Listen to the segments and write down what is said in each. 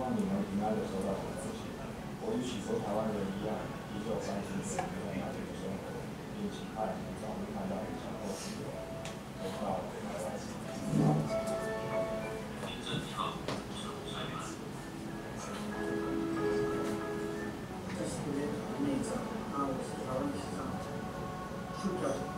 望你们平安的收到这个资讯。我与许多台湾人一样，依旧关心着你在哪里的生活，并期盼能早日看到你相后之友，回到台湾。 这是我的内长，我是台湾市长徐教授。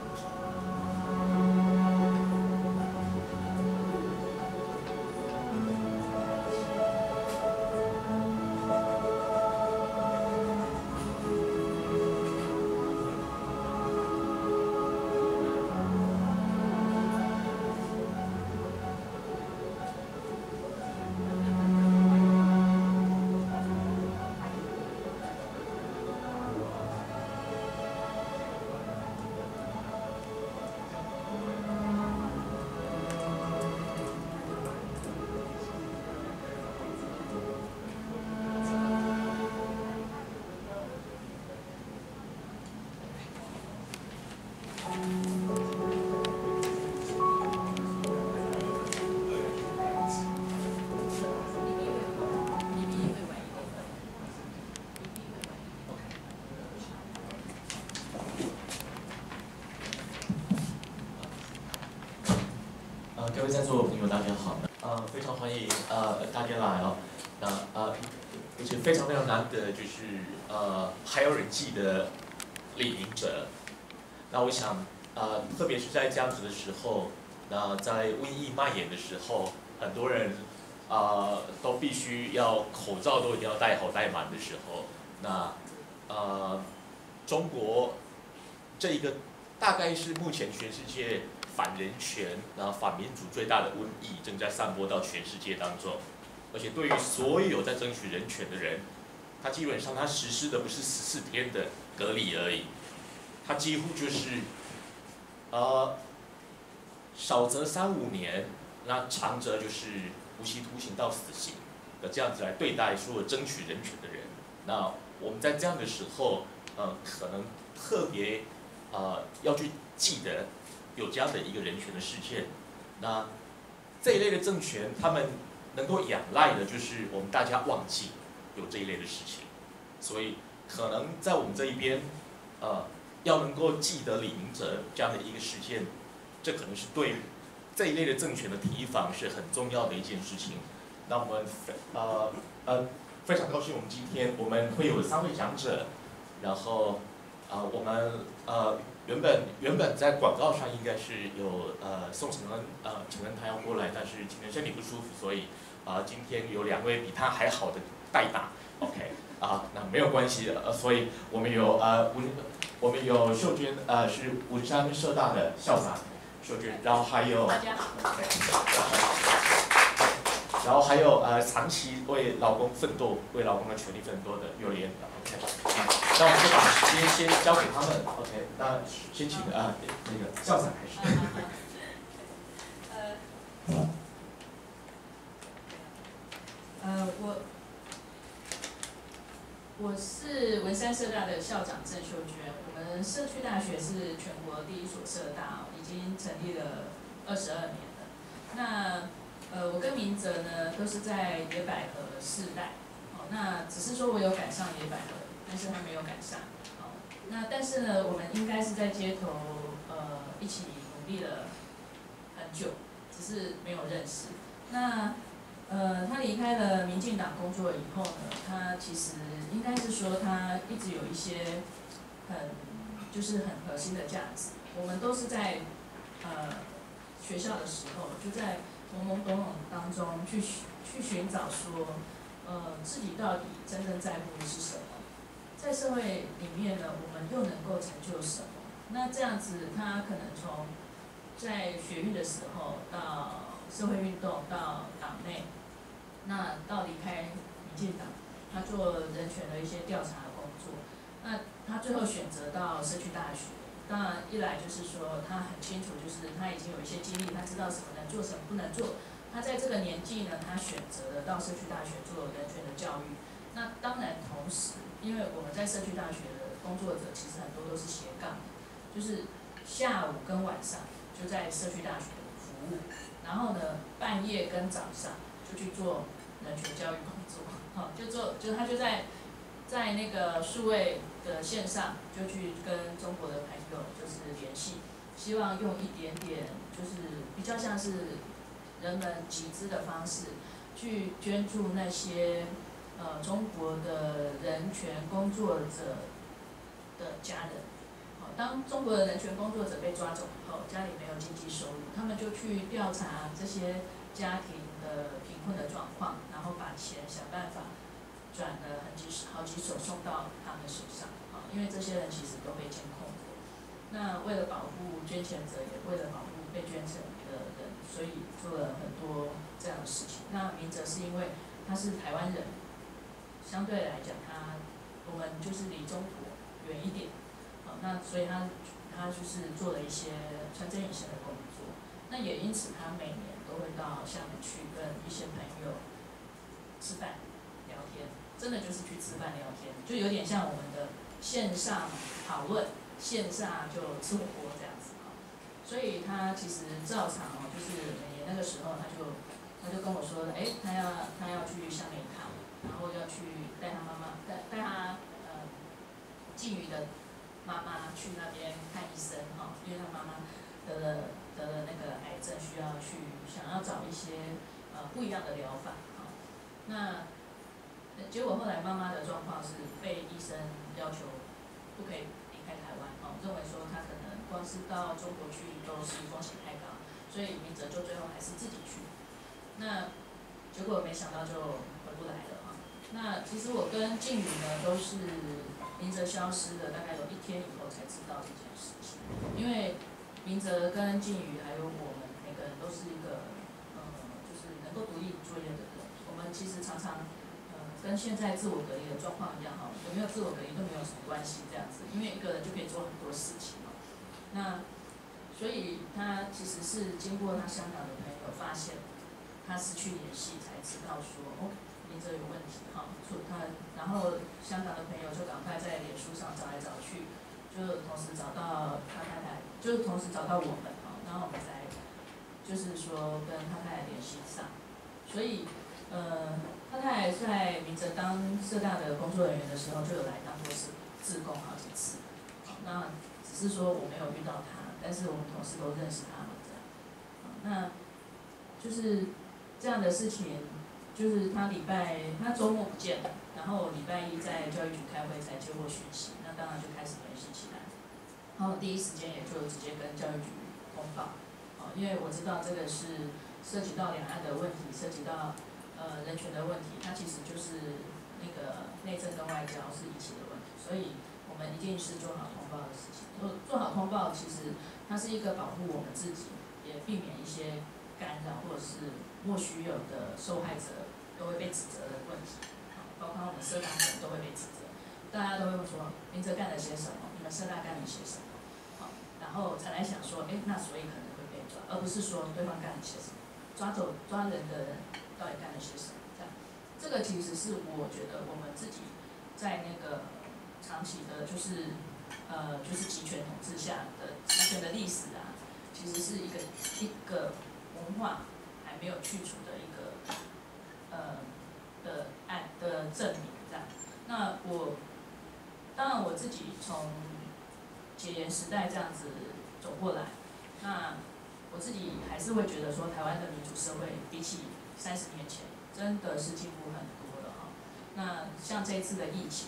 各位在座的朋友，大家好。非常欢迎大家来哦。而且非常难得，就是还有人记得李明哲。那我想特别是在这样子的时候，那在瘟疫蔓延的时候，很多人都必须要口罩都一定要戴好戴满的时候，那中国这一个大概是目前全世界反人权、反民主最大的瘟疫正在散播到全世界当中，而且对于所有在争取人权的人，他基本上他实施的不是14天的隔离而已，他几乎就是少则3、5年，那长则就是无期徒刑到死刑的这样子来对待所有争取人权的人。那我们在这样的时候，可能特别要去记得有这样的一个人权的事件。那这一类的政权，他们能够仰赖的就是我们大家忘记有这一类的事情，所以可能在我们这一边，要能够记得李明哲这样的一个事件，这可能是对这一类的政权的提防是很重要的一件事情。那我们非常高兴，我们今天我们会有3位讲者，然后我们原本在广告上应该是有宋承恩他要过来，但是今天身体不舒服，所以今天有2位比他还好的代打 ，OK 那没有关系所以我们有秀娟是文山社大的校长秀娟，然后还有大家好， 然后还有长期为劳工奋斗、为劳工的权利奋斗的幼莲 ，OK， 那我们就把时间先交给他们 ，OK， 那先请那个校长开始。 我是文山社大的校长郑秀娟。我们社区大学是全国第1所社大，已经成立了22年了。那我跟明哲呢都是在野百合世代，那只是说我有赶上野百合，但是他没有赶上。那但是呢，我们应该是在街头一起努力了很久，只是没有认识。那他离开了民进党工作以后呢，他其实应该是说他一直有一些就是很核心的价值。我们都是在学校的时候，就在懵懵懂懂当中去寻找说，自己到底真正在乎的是什么，在社会里面呢，我们又能够成就什么？那这样子，他可能从在学运的时候到社会运动到党内。那到离开民进党，他做人权的一些调查的工作。那他最后选择到社区大学，当然一来就是说他很清楚，就是他已经有一些经历，他知道什么能做，什么不能做。他在这个年纪呢，他选择了到社区大学做人权的教育。那当然同时，因为我们在社区大学的工作者其实很多都是斜杠的，就是下午跟晚上就在社区大学服务，然后呢半夜跟早上就去做人权教育工作，就他就在那个数位的线上，就去跟中国的朋友就是联系，希望用一点点就是比较像是人们集资的方式，去捐助那些中国的人权工作者的家人。当中国的人权工作者被抓走以后，家里没有经济收入，他们就去调查这些家庭的贫困的状况，然后把钱想办法转了好几手送到他们手上。因为这些人其实都被监控过。那为了保护捐钱者，也为了保护被捐钱的人，所以做了很多这样的事情。那明哲是因为他是台湾人，相对来讲我们就是离中国远一点。那所以他就是做了一些穿针引线的工作，那也因此他每年都会到厦门去跟一些朋友吃饭聊天，真的就是去吃饭聊天，就有点像我们的线上讨论，线下就吃火锅这样子。所以他其实照常就是每年那个时候他就跟我说，他要去厦门一趟，然后要去带他妈妈带他靖宇的妈妈去那边看医生因为他妈妈得了那个癌症，想要找一些不一样的疗法那结果后来妈妈的状况是被医生要求不可以离开台湾认为说他可能光是到中国去都是风险太高，所以明哲就最后还是自己去。那结果没想到就回不来了那其实我跟靖宇呢都是明哲消失了大概有1天以后才知道这件事情，因为明哲跟靖宇还有我们每个人都是一个就是能够独立作业的人。我们其实常常跟现在自我隔离的状况一样有没有自我隔离都没有什么关系这样子，因为一个人就可以做很多事情那所以他其实是经过他香港的朋友发现他失去联系，才知道说明哲有问题然后香港的朋友就赶快在脸书上找来找去，就同时找到他太太，就是同时找到我们然后我们才就是说跟他太太联系上。所以他太太在明哲当社大的工作人员的时候，就有来当过志工好几次那只是说我没有遇到他，但是我们同事都认识他们这样那就是这样的事情。就是他周末不见了，然后礼拜一在教育局开会才接获讯息，那当然就开始联系起来，然后第一时间也就直接跟教育局通报，因为我知道这个是涉及到两岸的问题，涉及到人权的问题，它其实就是那个内政跟外交是一起的问题，所以我们一定是做好通报的事情。做好通报，其实它是一个保护我们自己，也避免一些干扰或者是莫须有的受害者都会被指责的问题，包括我们社大人都会被指责，大家都会说明哲干了些什么，你们社大干了些什么，然后才来想说，那所以可能会被抓，而不是说对方干了些什么，抓人的人到底干了些什么，这个其实是我觉得我们自己在那个长期的就是集权统治下的集权的历史其实是一个文化还没有去除的一个的证明这样。那当然我自己从解严时代这样子走过来，那我自己还是会觉得说，台湾的民主社会比起30年前真的是进步很多了那像这一次的疫情，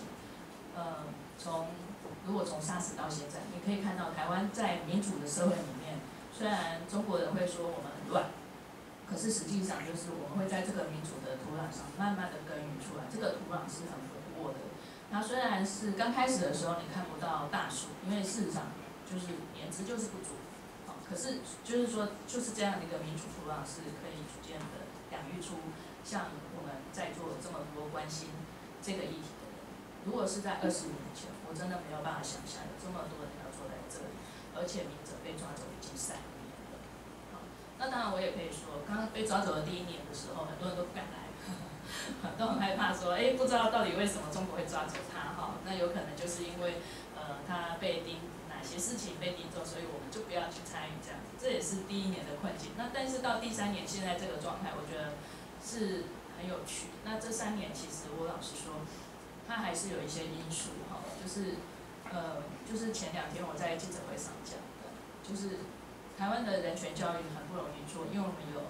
如果从SARS到现在，你可以看到台湾在民主的社会里面，虽然中国人会说我们很乱，可是实际上就是我们会在这个民主的土壤上慢慢的耕耘出来，这个土壤是很肥沃的。那虽然是刚开始的时候你看不到大树，因为事实上就是颜值就是不足，可是就是说就是这样的一个民主土壤是可以逐渐的养育出像我们在座这么多关心这个议题的人。如果是在25年前，我真的没有办法想象有这么多人要坐在这里，而且明哲被抓走已经3年了。那当然我也可以说，刚刚被抓走的第1年的时候，很多人都不敢来，都很害怕说，不知道到底为什么中国会抓走他那有可能就是因为他被盯哪些事情被盯走，所以我们就不要去参与这样子，这也是第1年的困境。那但是到第3年现在这个状态，我觉得是很很有趣。那这3年其实我老实说，它还是有一些因素哈，就是前2天我在记者会上讲的，就是台湾的人权教育很不容易做，因为我们有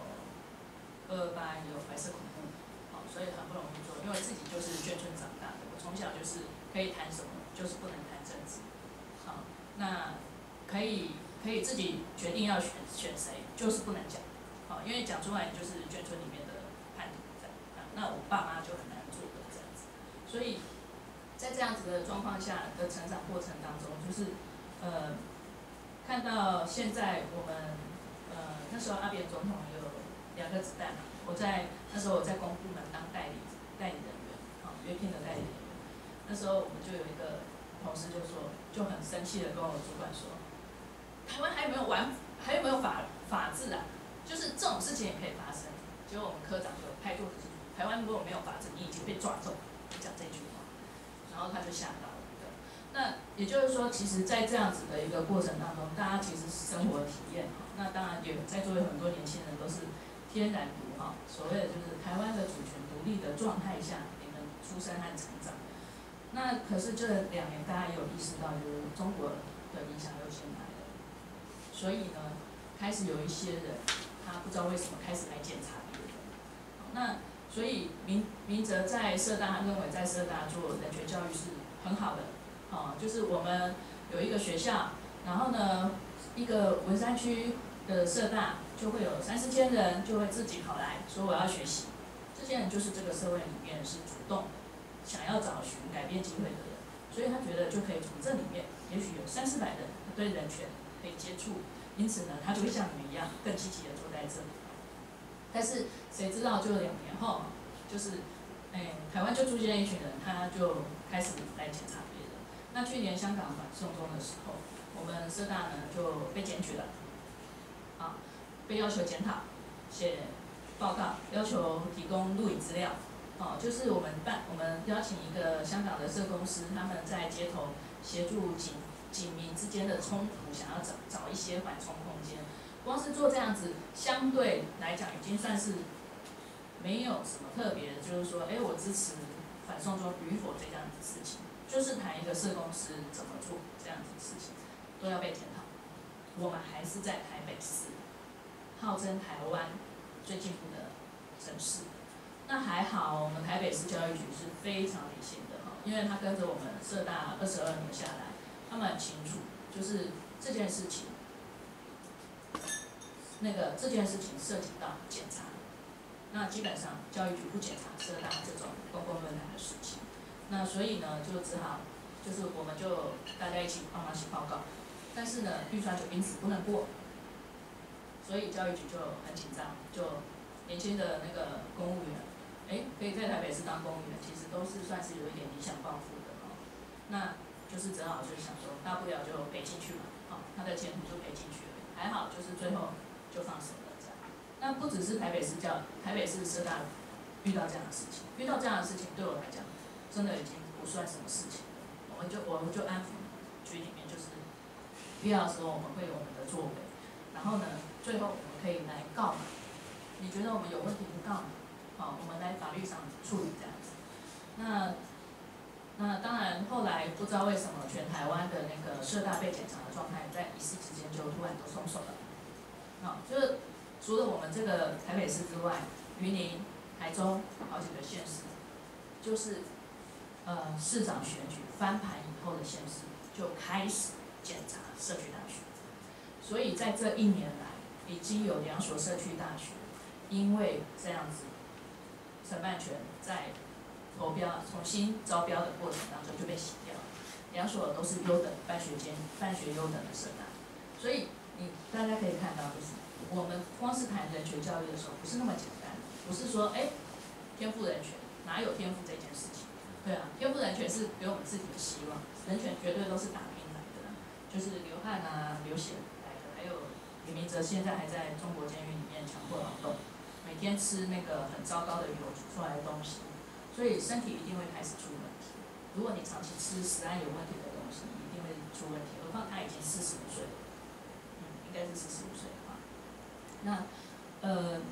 228，有白色恐怖，好，所以很不容易做。因为自己就是眷村长大的，我从小就是可以谈什么，就是不能谈政治，好，那可以自己决定要选谁，就是不能讲，好，因为讲出来就是眷村里面的叛徒这样，那我爸妈就很难做的这样子，所以在这样子的状况下的成长过程当中，就是看到现在我们那时候阿扁总统有2个子弹嘛，那时候我在公部门当代理人员，约聘的代理人员，那时候我们就有一个同事就很生气的跟我主管说，台湾还有没有法治啊？就是这种事情也可以发生。结果我们科长就拍桌子说，台湾如果没有法治，你已经被抓走，讲这句话，然后他就吓到了。那也就是说，其实，在这样子的一个过程当中，大家其实生活体验哈，那当然也在座有很多年轻人都是天然独哈，所谓的就是台湾的主权独立的状态下，你们出生和成长。那可是这2年大家也有意识到，就是中国的影响又先来了，所以呢，开始有一些人他不知道为什么开始来检查别人。那所以明哲在社大，他认为在社大做人权教育是很好的。就是我们有一个学校，然后呢，一个文山区的社大就会有3、4千人就会自己跑来说我要学习，这些人就是这个社会里面是主动想要找寻改变机会的人，所以他觉得就可以从这里面，也许有300-400人对人权可以接触，因此呢，他就会像你们一样更积极的坐在这里。但是谁知道就2年后，就是台湾就出现一群人，他就开始来检查。那去年香港反送中的时候，我们社大呢就被检举了，被要求检讨、写报告，要求提供录影资料，就是我们邀请一个香港的社公司，他们在街头协助警民之间的冲突，想要找一些缓冲空间。光是做这样子，相对来讲已经算是没有什么特别的，就是说，我支持反送中与否这样子的事情。就是谈一个社公司怎么做这样子的事情，都要被检讨。我们还是在台北市，号称台湾最进步的城市。那还好，我们台北市教育局是非常理性的哈，因为他跟着我们社大22年下来，他们很清楚，就是这件事情，这件事情涉及到检查，那基本上教育局不检查社大这种公共论坛的事情。那所以呢，就只好，就是我们就大家一起帮忙写报告，但是呢，预算就因此不能过，所以教育局就很紧张，就年轻的那个公务员，可以在台北市当公务员，其实都是算是有一点理想抱负的哈。那就是只好就是想说，大不了就赔进去嘛，他的前途就赔进去了，还好就是最后就放手了这样。那不只是台北市社大遇到这样的事情，遇到这样的事情对我来讲。真的已经不算什么事情了，我们就安抚局里面，就是必要的时候我们会有我们的作为，然后呢，最后我们可以来告嘛，你觉得我们有问题不告嘛，我们来法律上处理这样子。那当然后来不知道为什么全台湾的那个社大被检查的状态，在一夕之间就突然都松手了，就是除了我们这个台北市之外，云林、台中好几个县市，就是市长选举翻盘以后的县市就开始检查社区大学，所以在这1年来，已经有2所社区大学因为这样子承办权在投标重新招标的过程当中就被洗掉了，2所都是优等办学优等的社大，所以大家可以看到，就是我们光是谈人权教育的时候，不是那么简单，不是说天赋人权，哪有天赋这件事情？对啊，天赋人权是给我们自己的希望，人权绝对都是打拼来的，就是流汗啊、流血来的。还有李明哲现在还在中国监狱里面强迫劳动，每天吃那个很糟糕的油煮出来的东西，所以身体一定会开始出问题。如果你长期吃食安有问题的东西，你一定会出问题。何况他已经45岁了，应该是45岁哈。那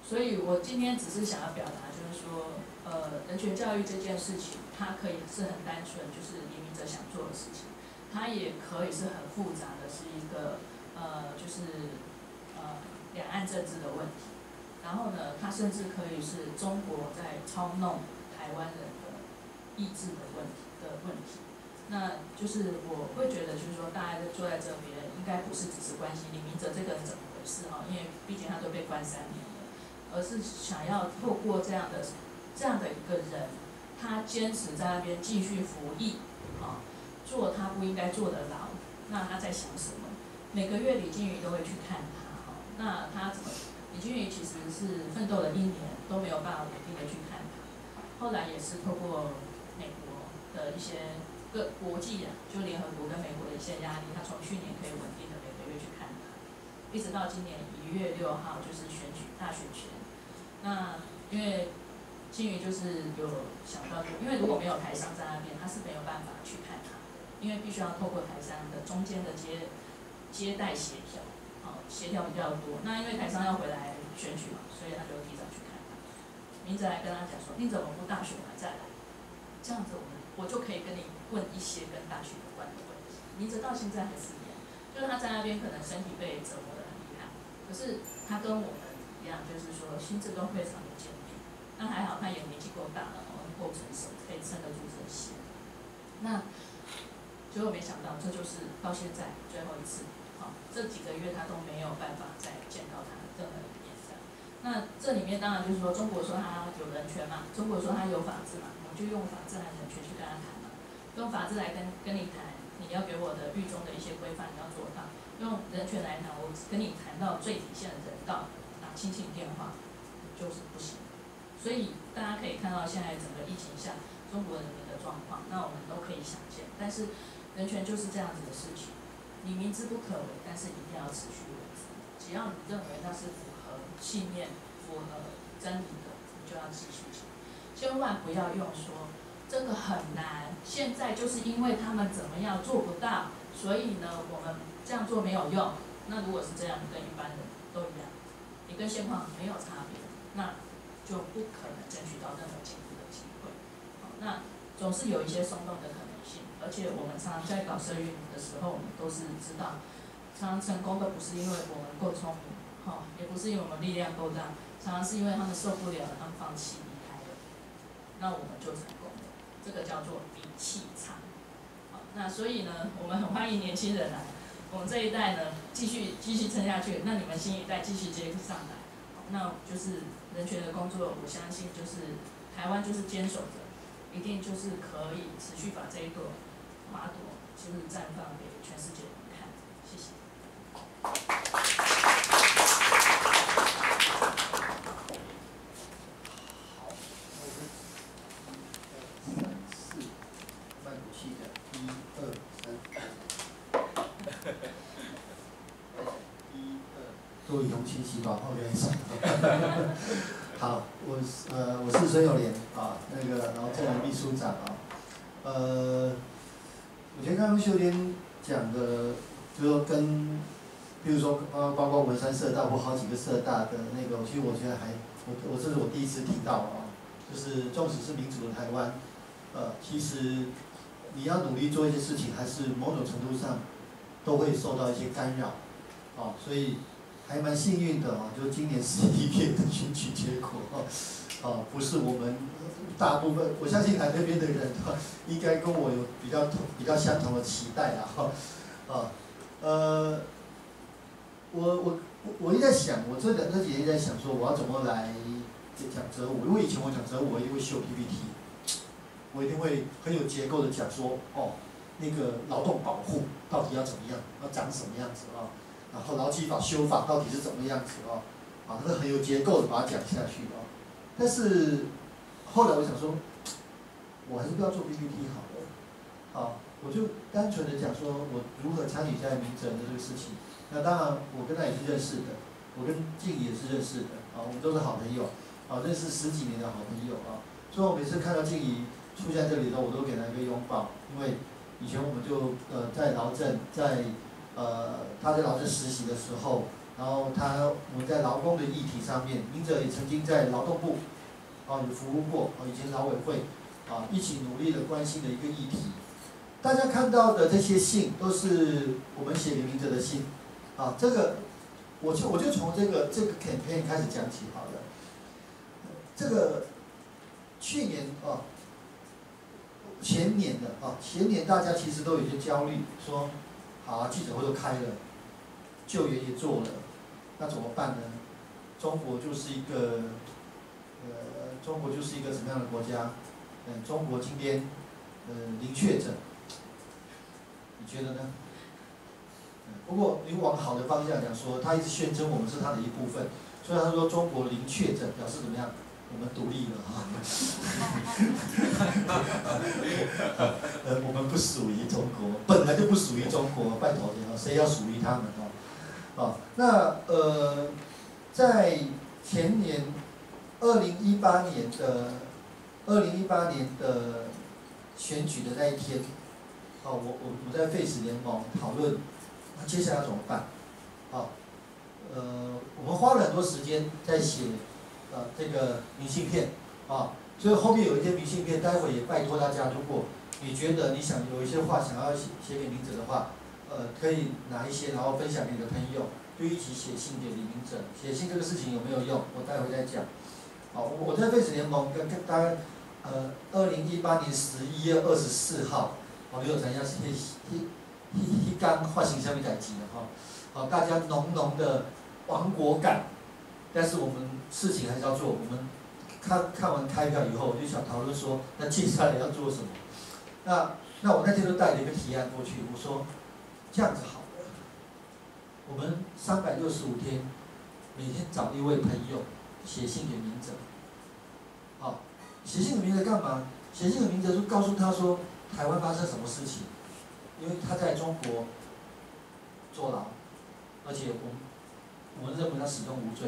所以我今天只是想要表达，就是说，人权教育这件事情，它可以是很单纯，就是移民者想做的事情，它也可以是很复杂的，是一个就是两岸政治的问题。然后呢，它甚至可以是中国在操弄台湾人的意志的问题。那就是我会觉得，就是说，大家坐在这边，应该不是只是关心李明哲这个人怎么回事哈，因为毕竟他都被关3年了，而是想要透过这样的一个人，他坚持在那边继续服役，啊，做他不应该做的牢，那他在想什么？每个月李金宇都会去看他，哈，那他怎么？李金宇其实是奋斗了1年都没有办法稳定的去看他，后来也是透过美国的一些国际就联合国跟美国的一些压力，他从去年可以稳定的每个月去看他，一直到今年1月6号就是大选前，那因为金宇就是有想到，因为如果没有台商在那边，他是没有办法去看他，因为必须要透过台商的中间的接待协调，协调比较多。那因为台商要回来选举嘛，所以他就提早去看他。明哲来跟他讲说，你怎么不大选完再来？这样子我就可以跟你问一些跟大学有关的问题。明哲到现在还是一样，就是他在那边可能身体被折磨得很厉害，可是他跟我们一样，就是说心智都非常的坚定。那还好，他也年纪够大了，够成熟，可以撑得住这些。那结果没想到，这就是到现在最后一次。这几个月他都没有办法再见到他任何一面。那这里面当然就是说，中国说他有人权嘛，中国说他有法治嘛，我们就用法治和人权去跟他谈嘛，用法治来跟你谈，你要给我的狱中的一些规范你要做到，用人权来谈，我跟你谈到最底线的人道，打亲情电话就是不行。所以大家可以看到现在整个疫情下中国人民的状况，那我们都可以想见，但是人权就是这样子的事情。你明知不可为，但是一定要持续为之。只要你认为那是符合信念、符合真理的，你就要继续讲。千万不要用说这个很难，现在就是因为他们怎么样做不到，所以呢我们这样做没有用。那如果是这样，你跟一般人都一样，你跟现况没有差别，那就不可能争取到任何进步的机会。那总是有一些松动的可能性，而且我们常常在搞社运的时候，我们都是知道，常常成功的不是因为我们够聪明，也不是因为我们力量够大，常常是因为他们受不了了，他们放弃离开了，那我们就成功了。这个叫做底气长。那所以呢，我们很欢迎年轻人来，我们这一代呢继续撑下去，那你们新一代继续接上来。那就是人权的工作，我相信就是台湾就是坚守着。一定就是可以持续把这一朵花朵，就是绽放给全世界人看。谢谢。 好，我们1、2、3、4，慢口气的，1、2、3。1、2，多以同情习吧，后面上。好，我是孙友莲啊，然后正秘书长啊，我觉得刚刚秀莲讲的，就是说比如说包括文山社大或好几个社大的其实我觉得这是我第一次听到啊，就是纵使是民主的台湾，其实你要努力做一些事情，还是某种程度上都会受到一些干扰，所以。还蛮幸运的就今年11月的选举结果不是我们大部分，我相信来这边的人应该跟我有比较相同的期待啦我一直在想，我这几天在想说我要怎么来讲哲武，因为以前我讲哲武，我一定会秀 PPT， 我一定会很有结构的讲说那个劳动保护到底要怎么样，要长什么样子然后劳基法修法到底是怎么样子它是很有结构的把它讲下去但是后来我想说，我还是不要做 PPT 好了，我就单纯的讲说我如何参与在民哲的这个事情。那当然，我跟他也是认识的，我跟静怡也是认识的我们都是好朋友认识10几年的好朋友所以我每次看到静怡出现在这里的时候，我都给他一个拥抱，因为以前我们就在劳政他在劳政实习的时候， 然后我们在劳工的议题上面，明哲也曾经在劳动部有服务过，以前劳委会一起努力的关心的一个议题。大家看到的这些信都是我们写给明哲的信，这个我就从这个 campaign 开始讲起好了。这个去年前年大家其实都有些焦虑，说记者会都开了，救援也做了，那怎么办呢？中国就是一个什么样的国家？中国今天零确诊，你觉得呢？不过你往好的方向讲说，他一直宣称我们是他的一部分，所以他说中国零确诊表示怎么样？我们独立了我们不属于中国，本来就不属于中国，拜托你谁要属于他们那在前年2018年的选举的那一天，我在废死联盟讨论，那接下来要怎么办？我们花了很多时间在写这个明信片所以后面有一些明信片，待会也拜托大家，如果你觉得你想有一些话想要写给明哲的话，可以拿一些，然后分享给你的朋友，就一起写信给李明哲。写信这个事情有没有用？我待会再讲。我在废死联盟跟大概2018年11月24号，你有知影是迄天发生什么代志了大家浓浓的亡国感，但是我们事情还是要做。我们看完开票以后，我就想讨论说，那接下来要做什么？那我那天就带了一个提案过去，我说这样子好了，我们365天，每天找一位朋友写信给明哲。写信给明哲干嘛？写信给明哲就告诉他说，台湾发生什么事情，因为他在中国坐牢，而且我们认为他始终无罪。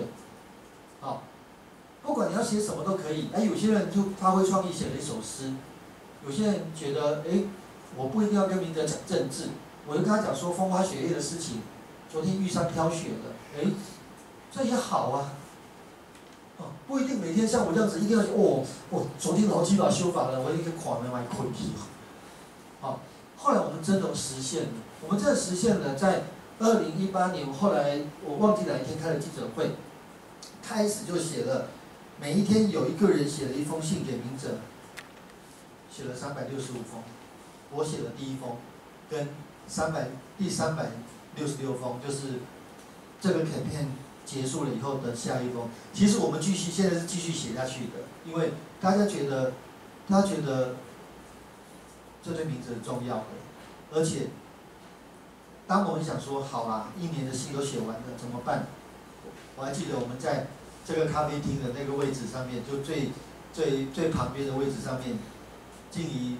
不管你要写什么都可以。有些人就发挥创意写了一首诗，有些人觉得，我不一定要跟明哲讲政治，我就跟他讲说风花雪月的事情，昨天玉山飘雪了，这也好啊。不一定每天像我这样子一定要昨天劳基法修法了，我一个垮没买困去。后来我们真的实现了，我们真的实现了，在2018年，后来我忘记哪一天开了记者会，开始就写了，每一天有一个人写了一封信给明哲，写了365封，我写了第一封，跟第366封，就是这个campaign结束了以后的下一封。其实我们现在是继续写下去的，因为大家觉得这对明哲是重要的，而且当我们想说好啦，1年的信都写完了，怎么办？我还记得我们在这个咖啡厅的那个位置上面，就最旁边的位置上面，静怡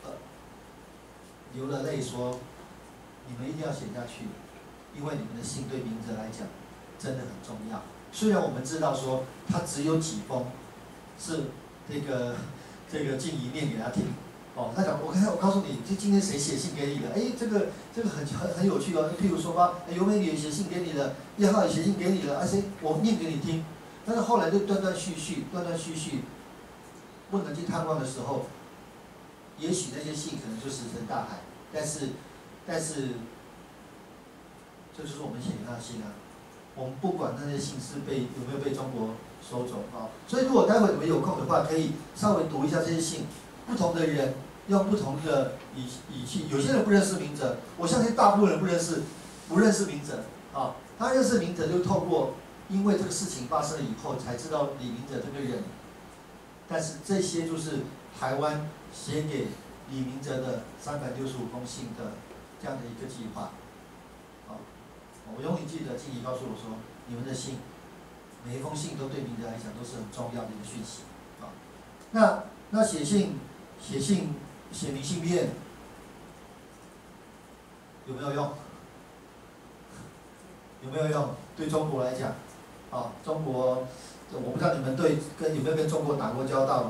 流了泪说：“你们一定要写下去，因为你们的信对明哲来讲真的很重要。虽然我们知道说他只有几封是这个静怡念给他听。”他讲，我告诉你，今天谁写信给你的？这个很有趣譬如说吧，尤美女也写信给你了，1号也写信给你了，谁我念给你听。但是后来就断断续续，不能去探望的时候，也许那些信可能就石沉大海。但是，这就是我们写给他的信啊。我们不管那些信是有没有被中国收走所以如果待会你们有空的话，可以稍微读一下这些信。不同的人用不同的语气，有些人不认识明哲，我相信大部分人不认识明哲他认识明哲就透过因为这个事情发生了以后才知道李明哲这个人。但是这些就是台湾写给李明哲的365封信的这样的一个计划。我永远记得静怡告诉我说，你们的信，每一封信都对明哲来讲都是很重要的一个讯息那写明信片有没有用？有没有用？对中国来讲，中国，我不知道你们有没有跟中国打过交道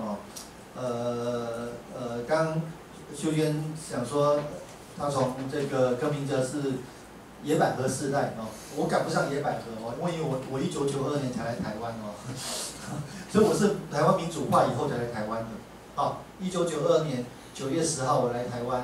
刚秀娟想说，她从这个跟明哲是野百合世代哦，我赶不上野百合哦，因为我1992年才来台湾哦，所以我是台湾民主化以后才来台湾的。好，1992年9月10号我来台湾，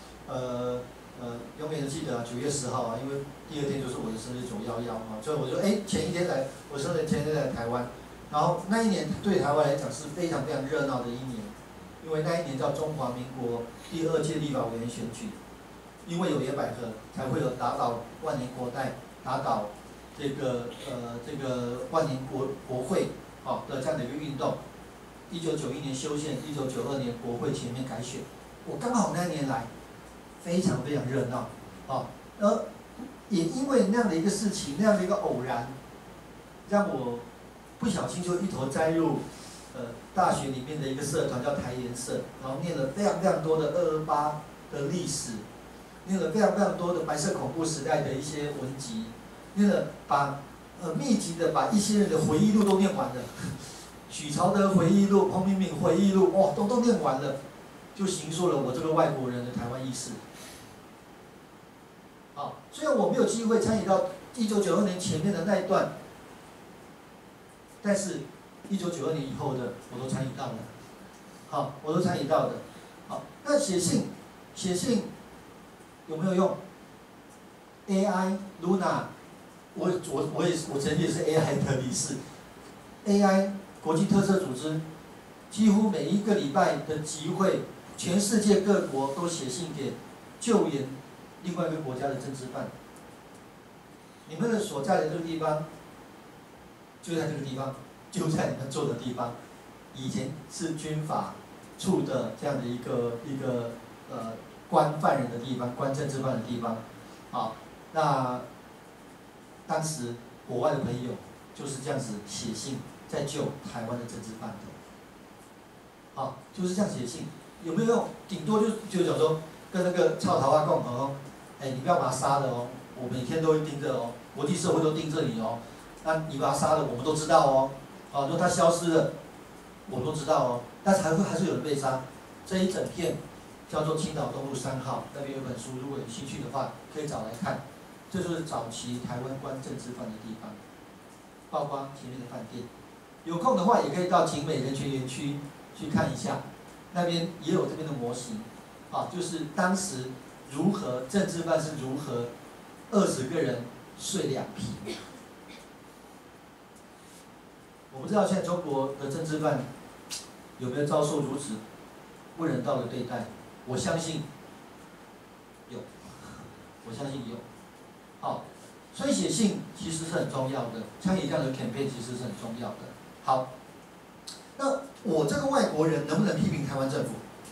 永远都记得啊，9月10号啊，因为第二天就是我的生日911啊，所以我就前一天来，我生日前一天来台湾，然后那一年对台湾来讲是非常非常热闹的一年，因为那一年叫中华民国第2届立法委员选举。因为有野百合，才会有打倒万年国代、打倒这个万年国会的这样的一个运动。1991年修宪，1992年国会全面改选，我刚好那一年来，非常非常热闹，而也因为那样的一个事情，那样的一个偶然，让我不小心就一头栽入大学里面的一个社团叫台研社，然后念了非常非常多的228的历史。念了非常非常多的白色恐怖时代的一些文集，念了密集的把一些人的回忆录都念完了，许朝德回忆录、彭明敏回忆录，都念完了，就形塑了我这个外国人的台湾意识。好，虽然我没有机会参与到1992年前面的那一段，但是1992年以后的我都参与到了。好，我都参与到的。好，那写信。有没有用 ？AI Luna， 我曾经也是 AI 的理事。AI 国际特色组织，几乎每一个礼拜的集会，全世界各国都写信给救援另外一个国家的政治犯。你们的所在的这个地方，就在这个地方，就在你们坐的地方。以前是军法处的这样的一个关犯人的地方，关政治犯的地方，好，那当时国外的朋友就是这样子写信在救台湾的政治犯的，好，就是这样写信，有没有用？顶多就讲说跟那个臭头仔讲哦，你不要把他杀了哦，我每天都会盯着哦，国际社会都盯着你哦，那你把他杀了，我们都知道哦，如果他消失了，我们都知道哦，但是还是有人被杀，这一整片。叫做青岛东路3号，那边有本书，如果有兴趣的话，可以找来看。这就是早期台湾关政治犯的地方，包括前面的饭店。有空的话，也可以到景美人权园区去看一下，那边也有这边的模型，就是当时政治犯是如何20个人睡2批。我不知道现在中国的政治犯有没有遭受如此不人道的对待。我相信有，好，所以写信其实是很重要的，参与这样的 campaign 其实是很重要的。好，那我这个外国人能不能批评台湾政府？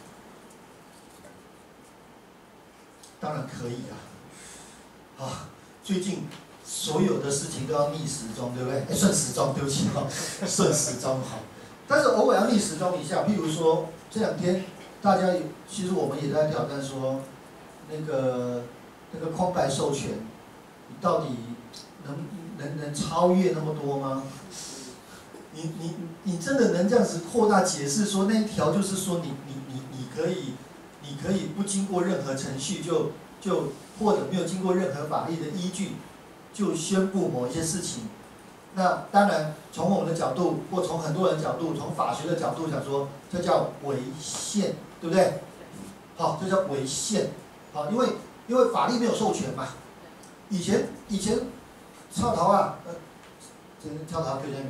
当然可以啊。最近所有的事情都要逆时钟，对不对？顺时钟，对不起顺时钟好。但是偶尔要逆时钟一下，譬如说这2天。大家其实我们也在挑战说，那个空白授权，你到底能超越那么多吗？你真的能这样子扩大解释说那一条就是说你可以不经过任何程序就或者没有经过任何法律的依据就宣布某一些事情？那当然，从我们的角度，或从很多人的角度，从法学的角度讲说，这叫违宪，对不对？好，这叫违宪。好，因为法律没有授权嘛。以前超头啊，超头可以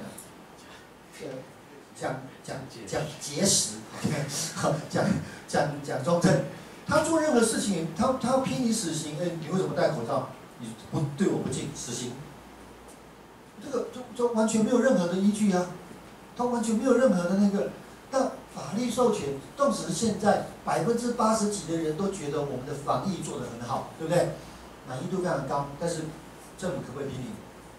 讲结实，讲中正，他做任何事情，他要批你死刑，你为什么戴口罩？你不对我不敬，死刑。这个就完全没有任何的依据啊，它完全没有任何的那个。那法律授权，纵使现在80%几的人都觉得我们的防疫做得很好，对不对？满意度非常高，但是政府可不可以批评？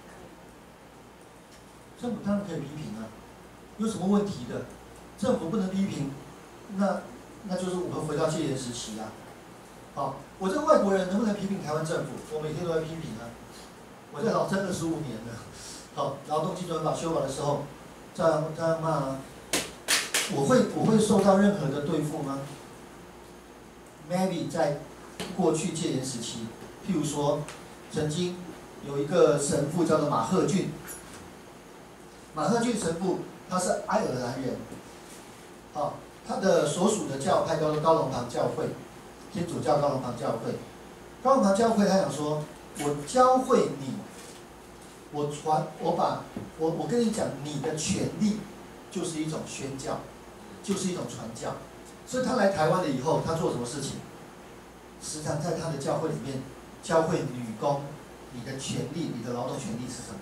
政府当然可以批评啊，有什么问题的？政府不能批评，那就是我们回到戒严时期啊。好，我这个外国人能不能批评台湾政府？我每天都在批评啊。我在老郑25年了。好，劳动基准法修法的时候，这样骂，我会受到任何的对付吗 ？Maybe 在过去戒严时期，譬如说曾经有一个神父叫做马赫俊，马赫俊神父他是爱尔兰人，他的所属的教派叫做高龙旁教会，天主教高龙旁教会。高龙旁教会他讲说，我教会你，我跟你讲，你的权利就是一种宣教，就是一种传教。所以他来台湾了以后，他做什么事情？时常在他的教会里面教会女工，你的权利，你的劳动权利是什么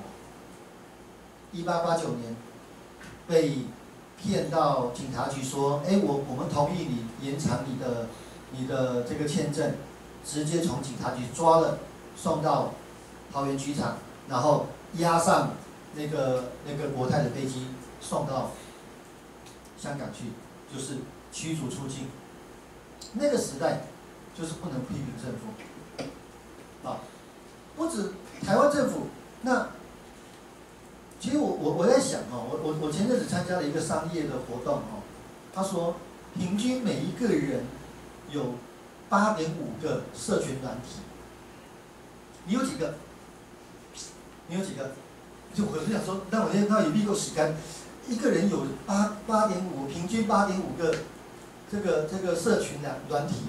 ？1889年被骗到警察局说，我们同意你延长你的这个签证，直接从警察局抓了，送到桃园机场，然后押上那个国泰的飞机送到香港去，就是驱逐出境。那个时代就是不能批评政府，不止台湾政府，那其实我在想我前阵子参加了一个商业的活动他说平均每一个人有8.5个社群软体，你有几个？你有几个？就我是想说，那有必够时间，一个人有8.5，平均8.5个这个社群软体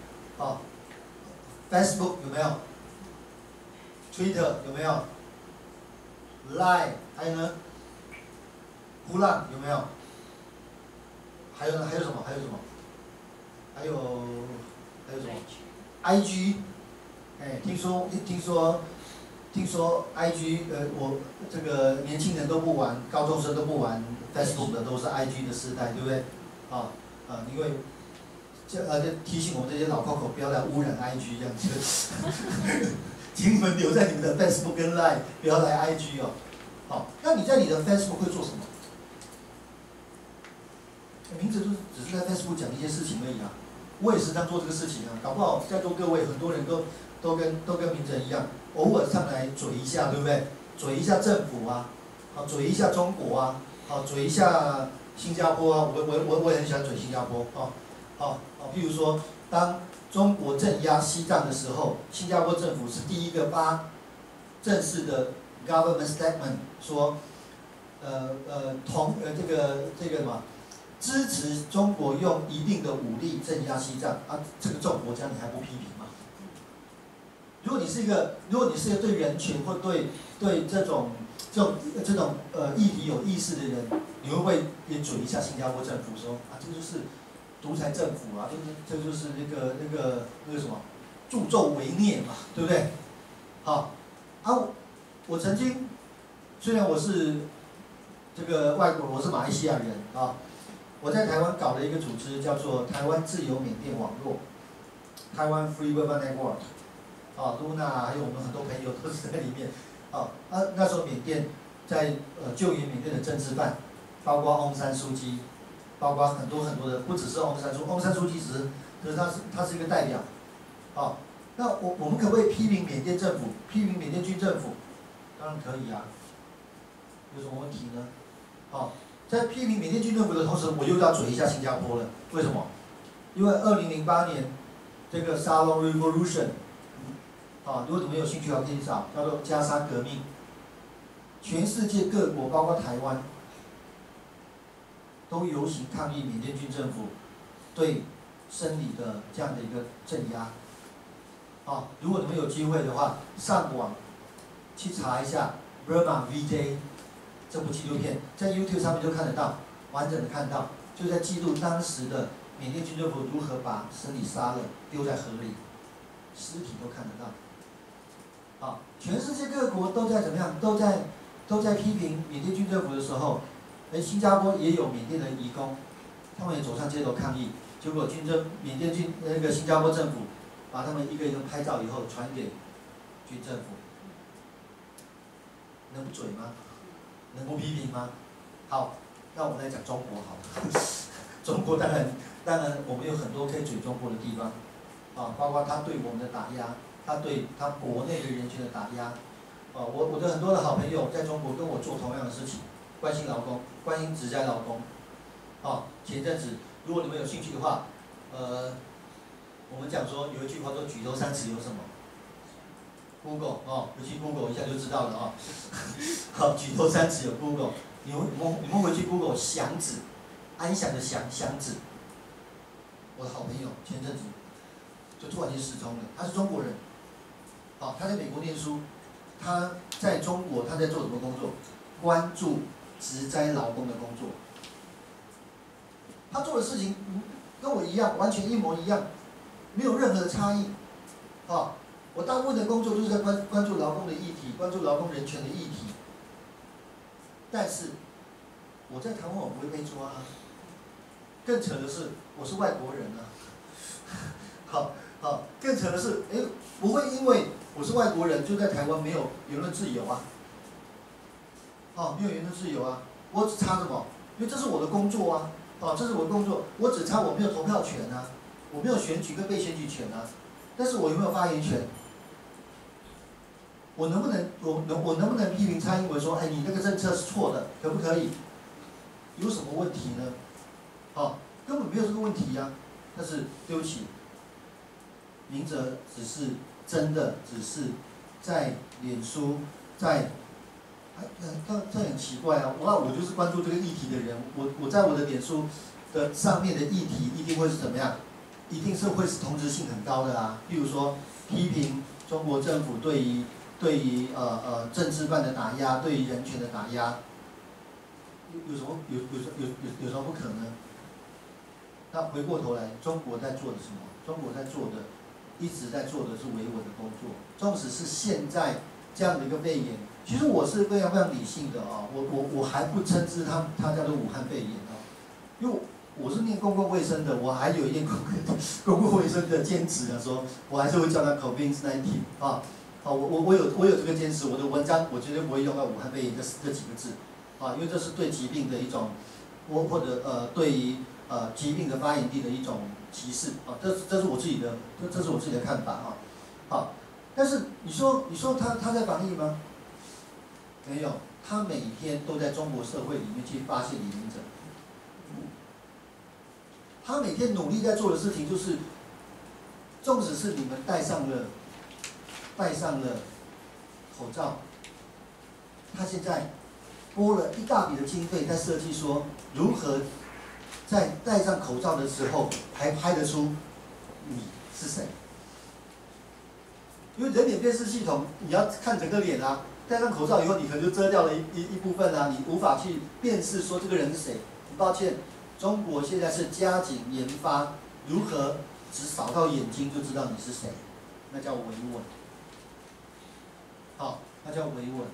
Facebook 有没有 ？Twitter 有没有 ？Line 还有呢？呼浪有没有？还有呢？还有什么？还有什么？还有什么 ？IG， 听说 IG， 我这个年轻人都不玩，高中生都不玩 Facebook 的，都是 IG 的时代，对不对？因为就提醒我们这些老 Coco 不要来污染 IG 这样子，请你们留在你们的 Facebook 跟 Line， 不要来 IG 那你在你的 Facebook 会做什么？名字只是在 Facebook 讲一些事情而已啊。我也时常做这个事情啊，搞不好在座各位很多人都跟明哲一样，偶尔上来嘴一下，对不对？嘴一下政府啊，嘴一下中国啊，嘴一下新加坡啊，我也很喜欢嘴新加坡譬如说，当中国镇压西藏的时候，新加坡政府是第一个发正式的 government statement 说，这个什么，支持中国用一定的武力镇压西藏这种国家你还不批评吗？如果你是一个对人权或对这种议题有意识的人，你会不会也嘴一下新加坡政府说这就是独裁政府这就是那个什么助纣为虐嘛，对不对？我曾经虽然我是这个外国人，我是马来西亚人我在台湾搞了一个组织叫做台湾自由缅甸网络，台湾 Free Burma Network，Luna 还有我们很多朋友都是在里面，那时候缅甸在救援缅甸的政治犯，包括翁山书记，包括很多的，不只是翁山书记只是他是一个代表，那我们可不可以批评缅甸政府，批评缅甸军政府？当然可以啊，有什么问题呢？在批评缅甸军政府的同时，我又要嘴一下新加坡了。为什么？因为2008年这个沙龙 Revolution， 如果你们有兴趣的话可以找，叫做加沙革命。全世界各国，包括台湾，都游行抗议缅甸军政府对生理的这样的一个镇压。如果你们有机会的话，上网去查一下《Burma VJ》这部纪录片，在 YouTube 上面就看得到，完整的看到，就在记录当时的缅甸军政府如何把生理杀了，丢在河里，尸体都看得到。全世界各国都在怎么样？都在批评缅甸军政府的时候，新加坡也有缅甸的移工，他们也走上街头抗议，结果缅甸新加坡政府把他们一个一个拍照以后传给军政府，能不嘴吗？能不批评吗？好，那我们来讲中国好了。中国当然我们有很多可以嘴中国的地方，包括他对我们的打压，他对他国内的人权的打压。我的很多的好朋友在中国跟我做同样的事情，关心劳工，关心职灾劳工。前阵子如果你们有兴趣的话，我们讲说有一句话说举头三尺有什么？ Google 哦，回去 Google 一下就知道了哦。好，举头三尺有 Google， 你们回去 Google 祥子，安详的祥子，我的好朋友，前阵子就突然间失踪了。他是中国人，好，他在美国念书，他在中国他在做什么工作？关注植栽劳工的工作。他做的事情跟我一样，完全一模一样，没有任何的差异。啊，我大部分的工作都是在关注劳工的议题，关注劳工人权的议题。但是我在台湾我不会被抓啊。更扯的是，我是外国人啊。好，更扯的是，不会因为我是外国人就在台湾没有言论自由啊。没有言论自由啊，我只差什么？因为这是我的工作啊。这是我的工作，我只差我没有投票权啊，我没有选举跟被选举权啊，但是我有没有发言权？我能不能批评蔡英文说，你那个政策是错的，可不可以？有什么问题呢？根本没有这个问题呀。但是对不起，明哲只是在脸书在。这很奇怪啊！我就是关注这个议题的人，我在我的脸书的上面的议题一定会是怎么样？一定是会是同质性很高的啊。譬如说批评中国政府对于政治犯的打压，对于人权的打压，有什么不可呢？那回过头来，中国在做的什么？中国一直在做的是维稳的工作，纵使是现在这样的一个肺炎。其实我是非常非常理性的啊，我还不称之他叫做武汉肺炎啊，因为我是念公共卫生的，我还有一点公共卫生的坚持的说，我还是会叫它 COVID-19 啊，我有这个坚持，我的文章我绝对不会用到武汉肺炎这几个字啊，因为这是对疾病的一种，或者对于疾病的发源地的一种歧视啊，这是我自己的看法啊，好，但是你说他在防疫吗？没有，他每天都在中国社会里面去发现黎明者。他每天努力在做的事情就是，纵使是你们戴上了口罩，他现在拨了一大笔的经费在设计说如何在戴上口罩的时候还拍得出你是谁。因为人脸辨识系统你要看整个脸啊。戴上口罩以后，你可能就遮掉了一部分啊，你无法去辨识说这个人是谁。很抱歉，中国现在是加紧研发如何只扫到眼睛就知道你是谁，那叫维稳。那叫维稳。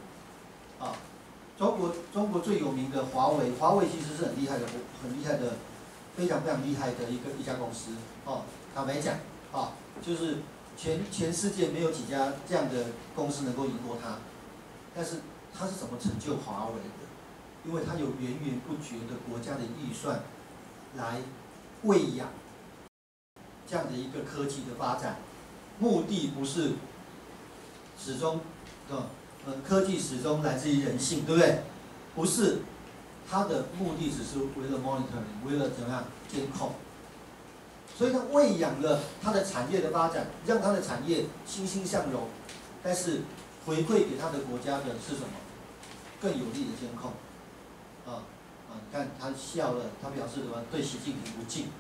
中国最有名的华为其实是很厉害的，非常非常厉害的一家公司。坦白讲，就是全世界没有几家这样的公司能够赢过它。但是他是怎么成就华为的？因为他有源源不绝的国家的预算来喂养这样的一个科技的发展，目的不是始终科技始终来自于人性，对不对？不是，它的目的只是为了 monitoring， 为了怎么样监控。所以它喂养了它的产业的发展，让它的产业欣欣向荣，但是回馈给他的国家的是什么？更有力的监控。你看他笑了，他表示什么？对习近平不敬。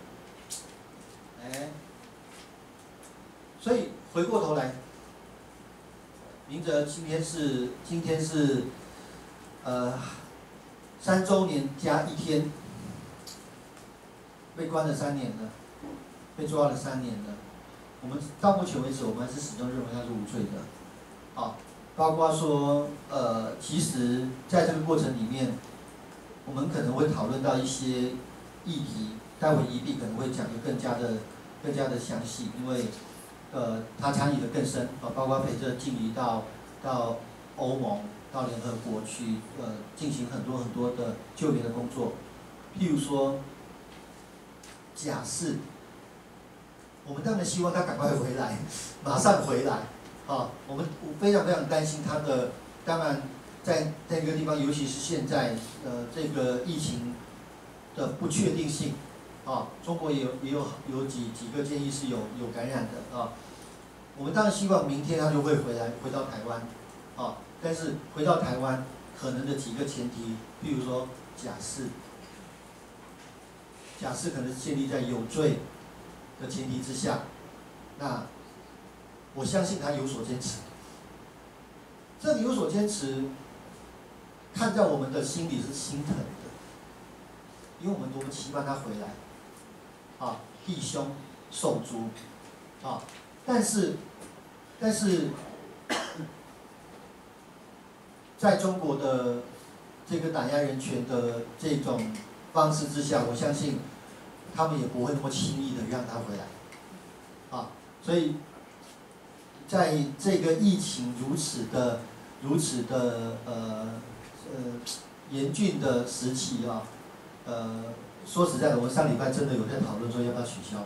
所以回过头来，明哲今天是3周年加1天，被关了3年了，被抓了3年了。我们到目前为止，我们还是始终认为他是无罪的。包括说，其实在这个过程里面，我们可能会讨论到一些议题，待会一必可能会讲得更加的详细，因为他参与的更深，包括陪着静怡到欧盟、到联合国去进行很多的救援的工作，譬如说，假释，我们当然希望他赶快回来，马上回来。我们非常非常担心他的，当然在那个地方，尤其是现在这个疫情的不确定性，中国也有几个建议是有感染的我们当然希望明天他就会回到台湾，啊，但是回到台湾可能的几个前提，譬如说假释可能是建立在有罪的前提之下，那我相信他有所坚持。这个有所坚持，看在我们的心里是心疼的，因为我们多么期望他回来，啊，弟兄手足，啊，但是，在中国的这个打压人权的这种方式之下，我相信他们也不会那么轻易的让他回来，啊，所以在这个疫情如此的严峻的时期啊，说实在的，我们上礼拜真的有在讨论说要不要取消，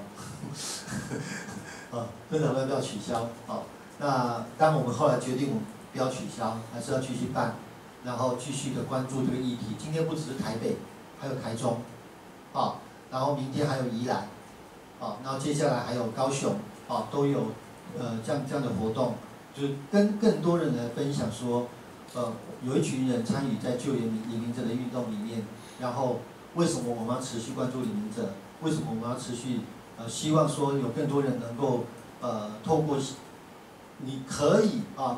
啊，真的要不要取消？啊，那当我们后来决定我们不要取消，还是要继续办，然后继续的关注这个议题。今天不只是台北，还有台中，啊，然后明天还有宜兰，啊，然后接下来还有高雄，啊，都有这样的活动。就是跟更多人来分享说，有一群人参与在救援李明哲的运动里面，然后为什么我们要持续关注李明哲？为什么我们要持续希望说有更多人能够透过你可以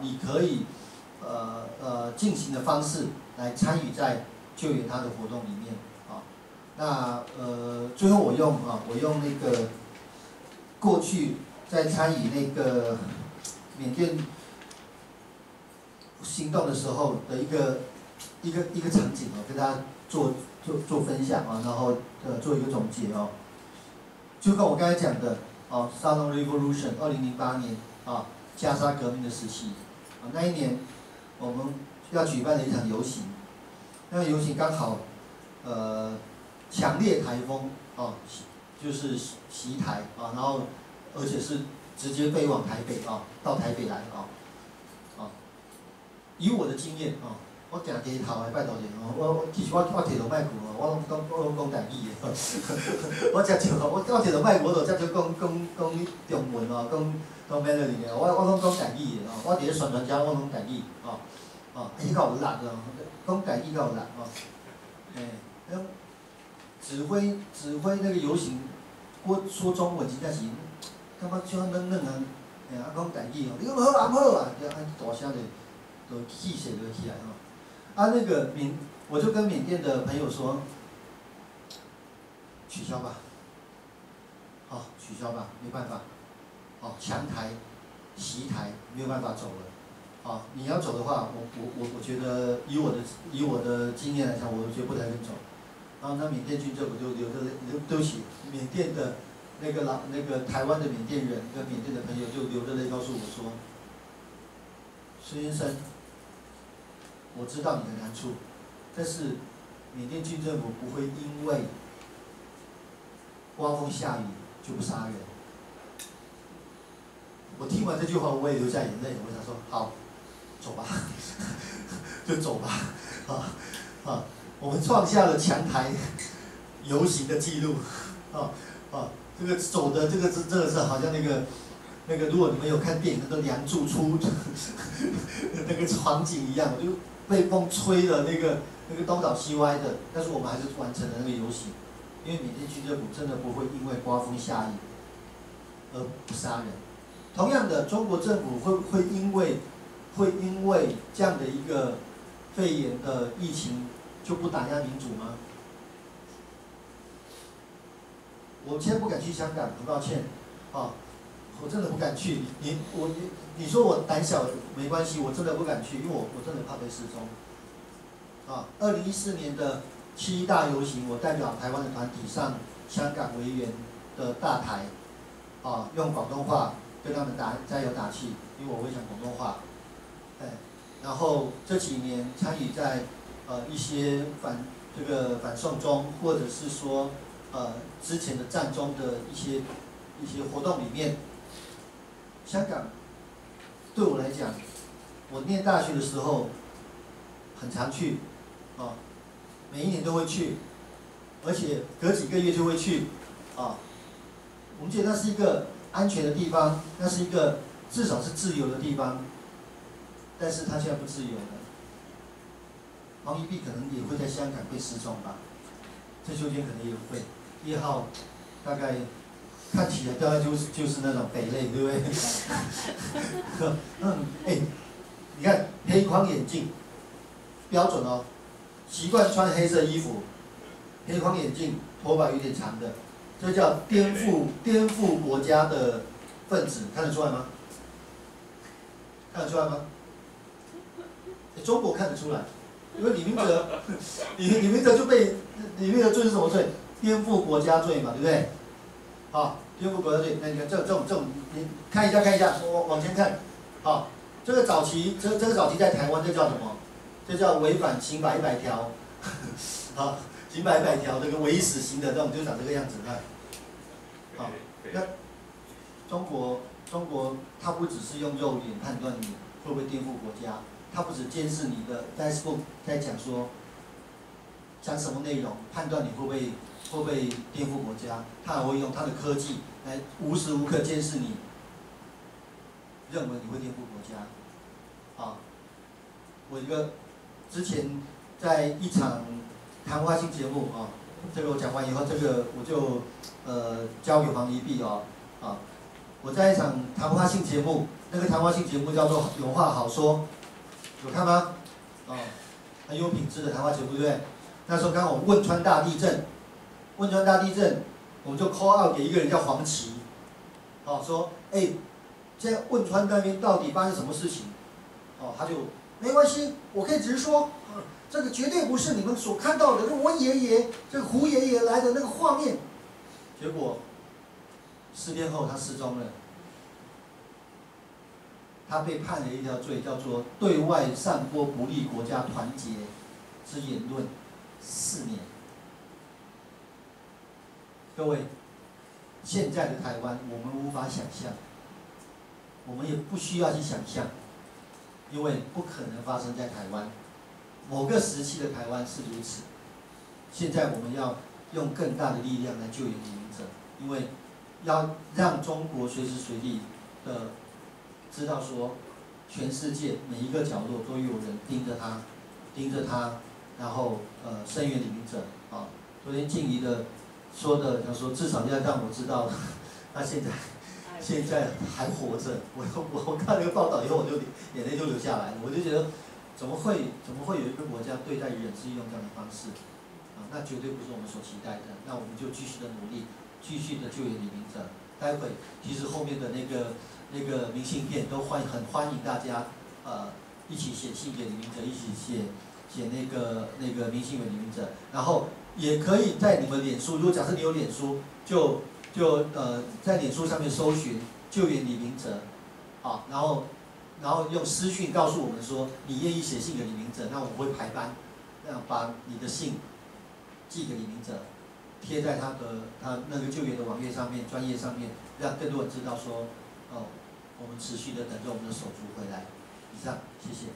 进行的方式来参与在救援他的活动里面啊。那最后我用那个过去在参与那个缅甸行动的时候的一个场景哦，跟大家做分享啊，然后做一个总结哦。就跟我刚才讲的哦 ，Southern Revolution 2008年啊，加沙革命的时期啊，那一年我们要举办了一场游行，那个游行刚好强烈台风啊，就是袭台啊，然后而且是直接飞往台北啊，到台北来啊，以我的经验啊，我行街头的拜托者哦，其实我摕到麦克哦，我拢讲台语的，我遮少我摕到麦克我就遮少讲中文哦，讲 melody 的，我拢讲台语的哦，我伫咧宣传遮我拢台语哦，迄个有力哦，讲台语够有力哦，指挥那个游行，我说中文真正是。感觉像嫩嫩啊，啊讲台语哦，你讲好啊好啊，就按大声就气势就起来哦。啊那个我就跟缅甸的朋友说，取消吧，好取消吧，没办法，强台袭台没有办法走了，你要走的话，我觉得以我的经验来讲，我绝不太能走。然后那缅甸军政府就对不起，缅甸的。那个台湾的缅甸人跟缅甸的朋友就流着泪告诉我说：“孙先生，我知道你的难处，但是缅甸军政府不会因为刮风下雨就不杀人。”我听完这句话，我也流下眼泪。我想说：“好，走吧，就走吧，我们创下了强台游行的记录，这个走的这个是好像那个，如果你们有看电影，那个梁祝出那个场景一样，就被风吹的那个东倒西歪的，但是我们还是完成了那个游行，因为缅甸军政府真的不会因为刮风下雨而不杀人。同样的，中国政府会因为这样的一个肺炎的疫情就不打压民主吗？我现在不敢去香港，很抱歉，我真的不敢去。你说我胆小没关系，我真的不敢去，因为我真的怕被失踪。2014年的7·1大游行，我代表台湾的团体上香港维园的大台，用广东话跟他们加油打气，因为我会讲广东话。然后这几年参与在一些反送中，或者是说。之前的战中的一些活动里面，香港对我来讲，我念大学的时候很常去，每一年都会去，而且隔几个月就会去，我们觉得那是一个安全的地方，那是一个至少是自由的地方，但是他现在不自由了。黄宜碧可能也会在香港被失踪吧，郑秀娟可能也会。1号大概看起来大概就是那种北类，对不对？你看黑框眼镜，标准哦，习惯穿黑色衣服，黑框眼镜，头发有点长的，这叫颠覆国家的分子，看得出来吗？看得出来吗？中国看得出来，因为李明哲，李明哲就被李明哲罪是什么罪？颠覆国家罪嘛，对不对？好，颠覆国家罪，那你看这种，你看一下，我往前看，好，这个早期在台湾这叫什么？这叫违反刑法100条，好，刑法100条这个唯一死刑的这种就长这个样子，看，好，那中国它不只是用肉眼判断你会不会颠覆国家，它不只监视你的 Facebook 在讲说讲什么内容，判断你会不会颠覆国家，它还会用它的科技来无时无刻监视你，认为你会颠覆国家。啊，我之前在一场谈话性节目啊，这个我讲完以后，这个我就交给黄宜碧哦，啊，我在一场谈话性节目，那个谈话性节目叫做《有话好说》，有看吗？啊，很有品质的谈话节目，对不对？那时候刚好汶川大地震，我们就 call out 给一个人叫黄琦，哦，说，现在汶川那边到底发生什么事情？哦，他就没关系，我可以直说，这个绝对不是你们所看到的，我爷爷这个胡爷爷来的那个画面。结果4天后他失踪了，他被判了一条罪，叫做对外散播不利国家团结之言论，4年。各位，现在的台湾我们无法想象，我们也不需要去想象，因为不可能发生在台湾。某个时期的台湾是如此，现在我们要用更大的力量来救援李明哲，因为要让中国随时随地的知道说，全世界每一个角落都有人盯着他，然后声援李明哲啊。昨天静怡的说的，他说至少要让我知道，他现在还活着。我看那个报道以后，我就眼泪就流下来了，我就觉得怎么会有一个国家对待人是用这样的方式？啊，那绝对不是我们所期待的。那我们就继续的努力，继续的救援李明哲。待会其实后面的那个明信片都很欢迎大家一起写信给李明哲，一起写那个明信给李明哲，然后也可以在你们脸书，如果假设你有脸书，就在脸书上面搜寻救援李明哲，啊，然后用私讯告诉我们说你愿意写信给李明哲，那我们会排班，把你的信寄给李明哲，贴在他那个救援的网页上面、专页上面，让更多人知道说，我们持续的等着我们的手足回来。以上，谢谢。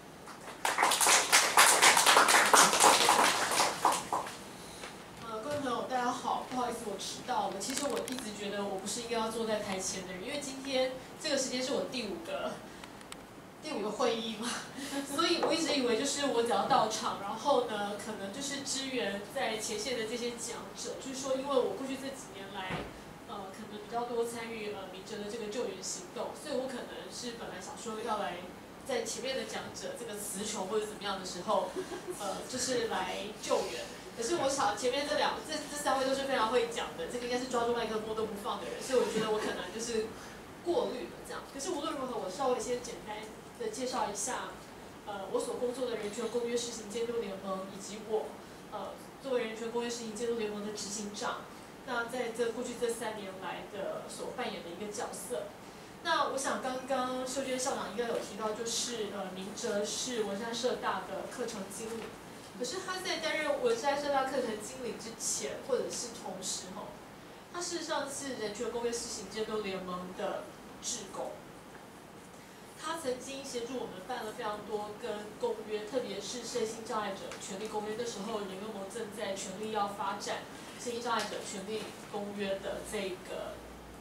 各位朋友，大家好，不好意思，我迟到了。其实我一直觉得我不是应该要坐在台前的人，因为今天这个时间是我第五个会议嘛，所以我一直以为就是我只要到场，然后呢，可能就是支援在前线的这些讲者，就是说，因为我过去这几年来，可能比较多参与明哲的这个救援行动，所以我可能是本来想说要来在前面的讲者这个词穷或者怎么样的时候，就是来救援。可是我想前面这3位都是非常会讲的，这个应该是抓住麦克风都不放的人，所以我觉得我可能就是过滤了这样。可是无论如何，我稍微先简单的介绍一下，我所工作的人权公约施行监督联盟，以及我作为人权公约施行监督联盟的执行长，那在过去这3年来的所扮演的一个角色。那我想刚刚秀娟校长应该有提到，就是明哲是文山社大的课程经理。可是他在担任文山社大课程经理之前，或者是同时他事实上是人权公约施行监督联盟的志工。他曾经协助我们办了非常多跟公约，特别是身心障碍者权利公约的时候，人优盟正在全力要发展身心障碍者权利公约的这个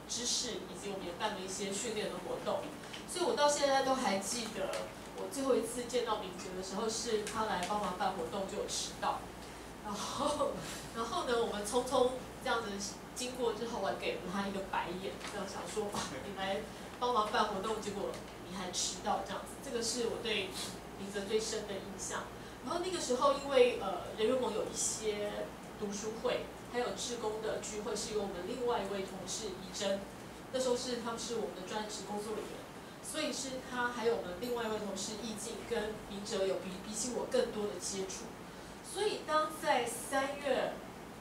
知识，以及我们也办了一些训练的活动。所以我到现在都还记得，我最后一次见到明哲的时候，是他来帮忙办活动就有迟到，然后呢，我们匆匆这样子经过之后，我还给了他一个白眼，这样想说，哇，你来帮忙办活动，结果你还迟到这样子，这个是我对明哲最深的印象。然后那个时候，因为人员盟有一些读书会，还有志工的聚会，是由我们另外一位同事怡珍，那时候他们是我们的专职工作人员，所以是他还有我们另外一位同事易静跟明哲有比起我更多的接触。所以当在3月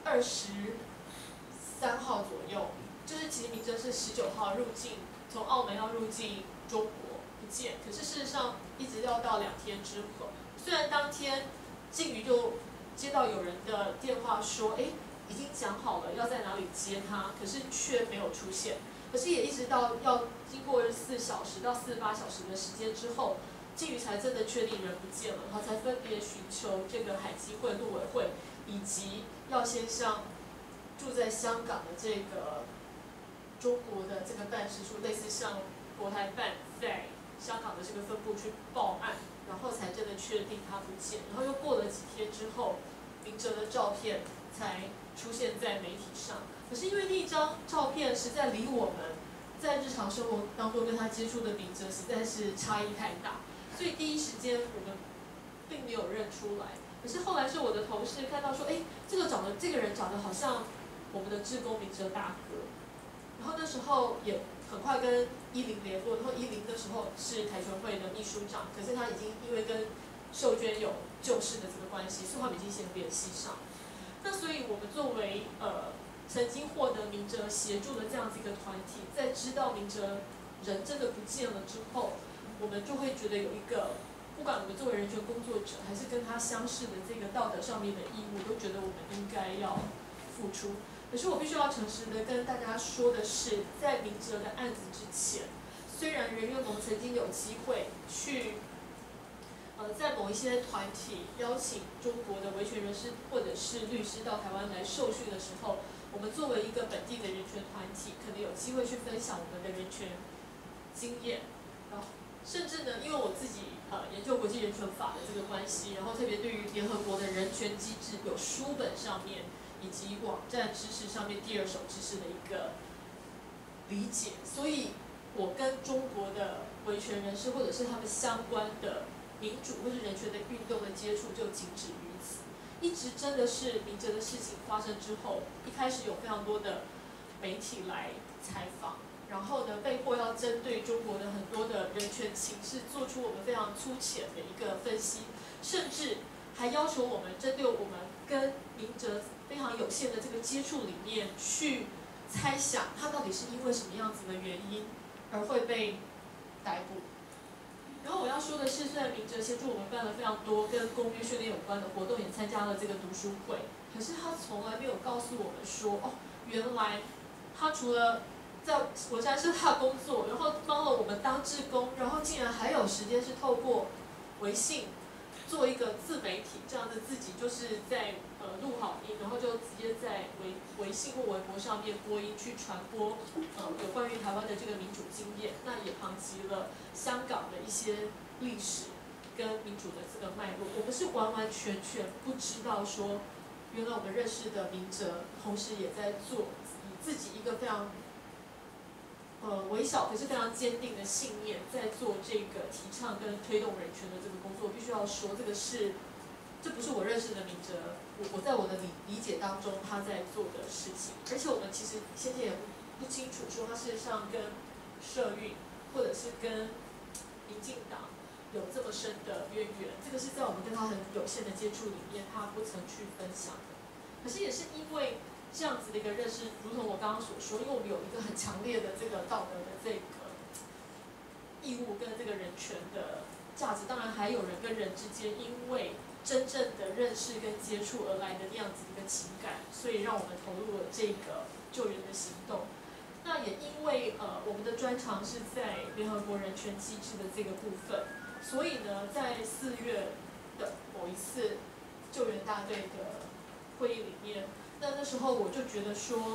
23号左右，就是其实明哲是19号入境，从澳门要入境中国不见，可是事实上一直要到2天之后，虽然当天静瑜就接到有人的电话说，已经讲好了要在哪里接他，可是却没有出现。可是也一直到要经过24小时到48小时的时间之后，静瑜才真的确定人不见了，然后才分别寻求这个海基会、陆委会，以及要先向住在香港的这个中国的这个办事处，类似像国台办在香港的这个分部去报案，然后才真的确定他不见。然后又过了几天之后，明哲的照片才出现在媒体上。可是因为那一张照片实在离我们在日常生活当中跟他接触的明哲实在是差异太大，所以第一时间我们并没有认出来。可是后来是我的同事看到说，这个人长得好像我们的志工明哲大哥。然后那时候也很快跟10联络，然后10的时候是台拳会的秘书长，可是他已经因为跟秀娟有旧事的这个关系，所以他们已经先联系上。那所以我们作为曾经获得明哲协助的这样子一个团体，在知道明哲人真的不见了之后，我们就会觉得有一个，不管我们作为人权工作者，还是跟他相似的这个道德上面的义务，都觉得我们应该要付出。可是我必须要诚实的跟大家说的是，在明哲的案子之前，虽然人员盟曾经有机会去在某一些团体邀请中国的维权人士或者是律师到台湾来受训的时候，我们作为一个本地的人权团体，可能有机会去分享我们的人权经验，然后甚至呢，因为我自己研究国际人权法的这个关系，然后特别对于联合国的人权机制有书本上面以及网站知识上面第二手知识的一个理解，所以我跟中国的维权人士或者是他们相关的民主或是人权的运动的接触就仅止于此。一直真的是明哲的事情发生之后，一开始有非常多的媒体来采访，然后呢，被迫要针对中国的很多的人权情势做出我们非常粗浅的一个分析，甚至还要求我们针对我们跟明哲非常有限的这个接触里面去猜想他到底是因为什么样子的原因而会被逮捕。然后我要说的是，虽然明哲协助我们办了非常多跟公约训练有关的活动，也参加了这个读书会，可是他从来没有告诉我们说，原来他除了在文山社大工作，然后帮了我们当志工，然后竟然还有时间是透过微信做一个自媒体，这样子自己就是在录好音，然后就直接在微信或微博上面播音去传播有关于台湾的这个民主经验，那也旁及了香港的一些历史跟民主的这个脉络。我们是完完全全不知道说，原来我们认识的明哲，同时也在做以自己一个非常微小可是非常坚定的信念，在做这个提倡跟推动人权的这个工作。我必须要说，这不是我认识的明哲，我在我的理解当中他在做的事情。而且我们其实先前也不清楚说他事实上跟社运或者是跟民进党有这么深的渊源，这个是在我们跟他很有限的接触里面，他不曾去分享的。可是也是因为这样子的一个认识，如同我刚刚所说，因为我们有一个很强烈的这个道德的这个义务跟这个人权的价值，当然还有人跟人之间因为真正的认识跟接触而来的那样子一个情感，所以让我们投入了这个救援的行动。那也因为我们的专长是在联合国人权机制的这个部分，所以呢，在4月的某一次救援大队的会议里面，那时候我就觉得说，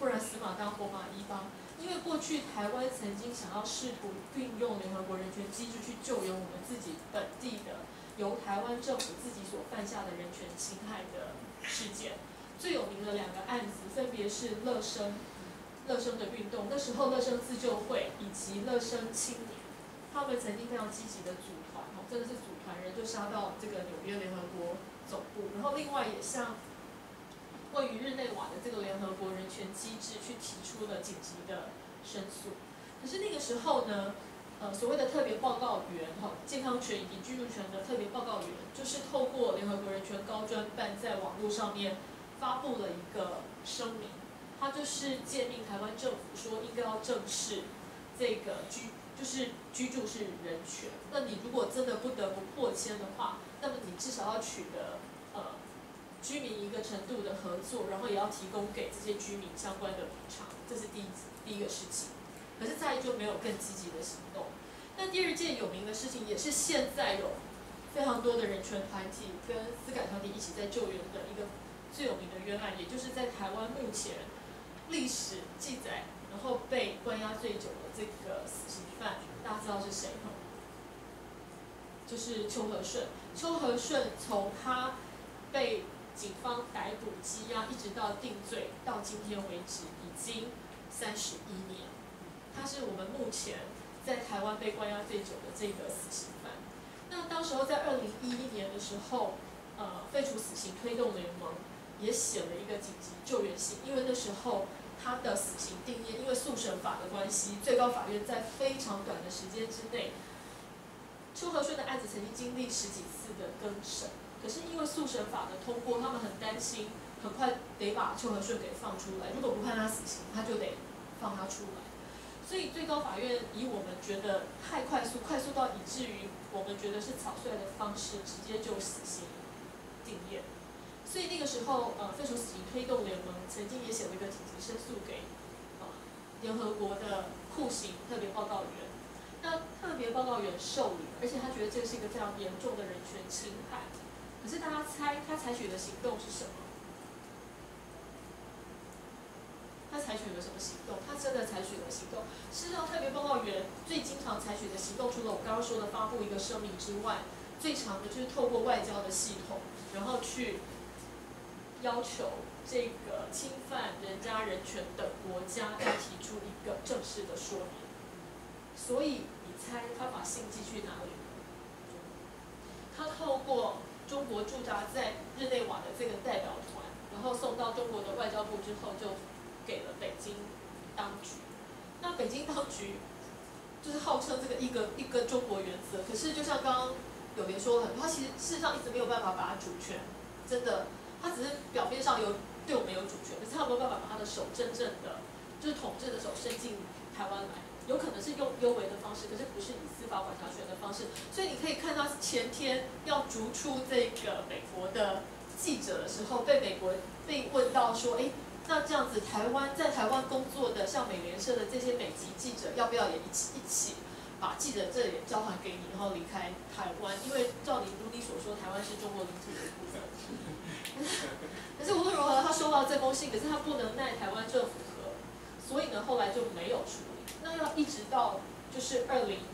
不然死马当活马医吧。因为过去台湾曾经想要试图运用联合国人权机制去救援我们自己本地的由台湾政府自己所犯下的人权侵害的事件。最有名的2个案子分别是乐生的运动，那时候乐生自救会以及乐生青年，他们曾经非常积极的组团，真的是组团人就杀到这个纽约联合国总部，然后另外也向位于日内瓦的这个联合国人权机制去提出了紧急的申诉。可是那个时候呢，所谓的特别报告员健康权以及居住权的特别报告员，就是透过联合国人权高专办在网络上面发布了一个声明，他就是诫命台湾政府说应该要正视这个居住是人权。那你如果真的不得不迫迁的话，那么你至少要取得居民一个程度的合作，然后也要提供给这些居民相关的补偿，这是第一个事情。可是再就没有更积极的行动。那第2件有名的事情，也是现在有非常多的人权团体跟司改团体一起在救援的一个最有名的冤案，也就是在台湾目前历史记载，然后被关押最久的这个死刑犯，大家知道是谁吗？就是邱和顺。邱和顺从他被警方逮捕羁押，一直到定罪，到今天为止已经31年。他是我们目前在台湾被关押最久的这个死刑犯。那当时候在2011年的时候，废除死刑推动联盟也写了一个紧急救援信，因为那时候他的死刑定谳，因为速审法的关系，最高法院在非常短的时间之内，邱和顺的案子曾经经历10几次的更审。可是因为速审法的通过，他们很担心，很快得把邱和顺给放出来。如果不判他死刑，他就得放他出来。所以最高法院以我们觉得太快速到以至于我们觉得是草率的方式，直接就死刑定谳。所以那个时候，废除死刑推动联盟曾经也写了一个紧急申诉给联合国的酷刑特别报告员。那特别报告员受理，而且他觉得这是一个非常严重的人权侵害。可是大家猜他采取的行动是什么？他采取了什么行动？他真的采取了行动。事实上，特别报告员最经常采取的行动，除了我刚刚说的发布一个声明之外，最常的就是透过外交的系统，然后去要求这个侵犯人家人权的国家要提出一个正式的说明。所以你猜他把信寄去哪里？他透过中国驻扎在日内瓦的这个代表团，然后送到中国的外交部之后，就给了北京当局。那北京当局就是号称这个一个中国原则，可是就像刚刚有莲说了很多，他其实事实上一直没有办法把主权真的，他只是表面上对我们有主权，可是他没有办法把他的手真正的就是统治的手伸进台湾来。有可能是用幽微的方式，可是不是以司法管辖权的方式。所以你可以看到前天要逐出这个美国的记者的时候，被问到说，那这样子在台湾工作的像美联社的这些美籍记者，要不要也一起把记者证也交还给你，然后离开台湾？因为如你所说，台湾是中国领土的一部分。可是无论如何，他收到这封信，可是他不能奈台湾政府何，所以呢，后来就没有处理。那要一直到就是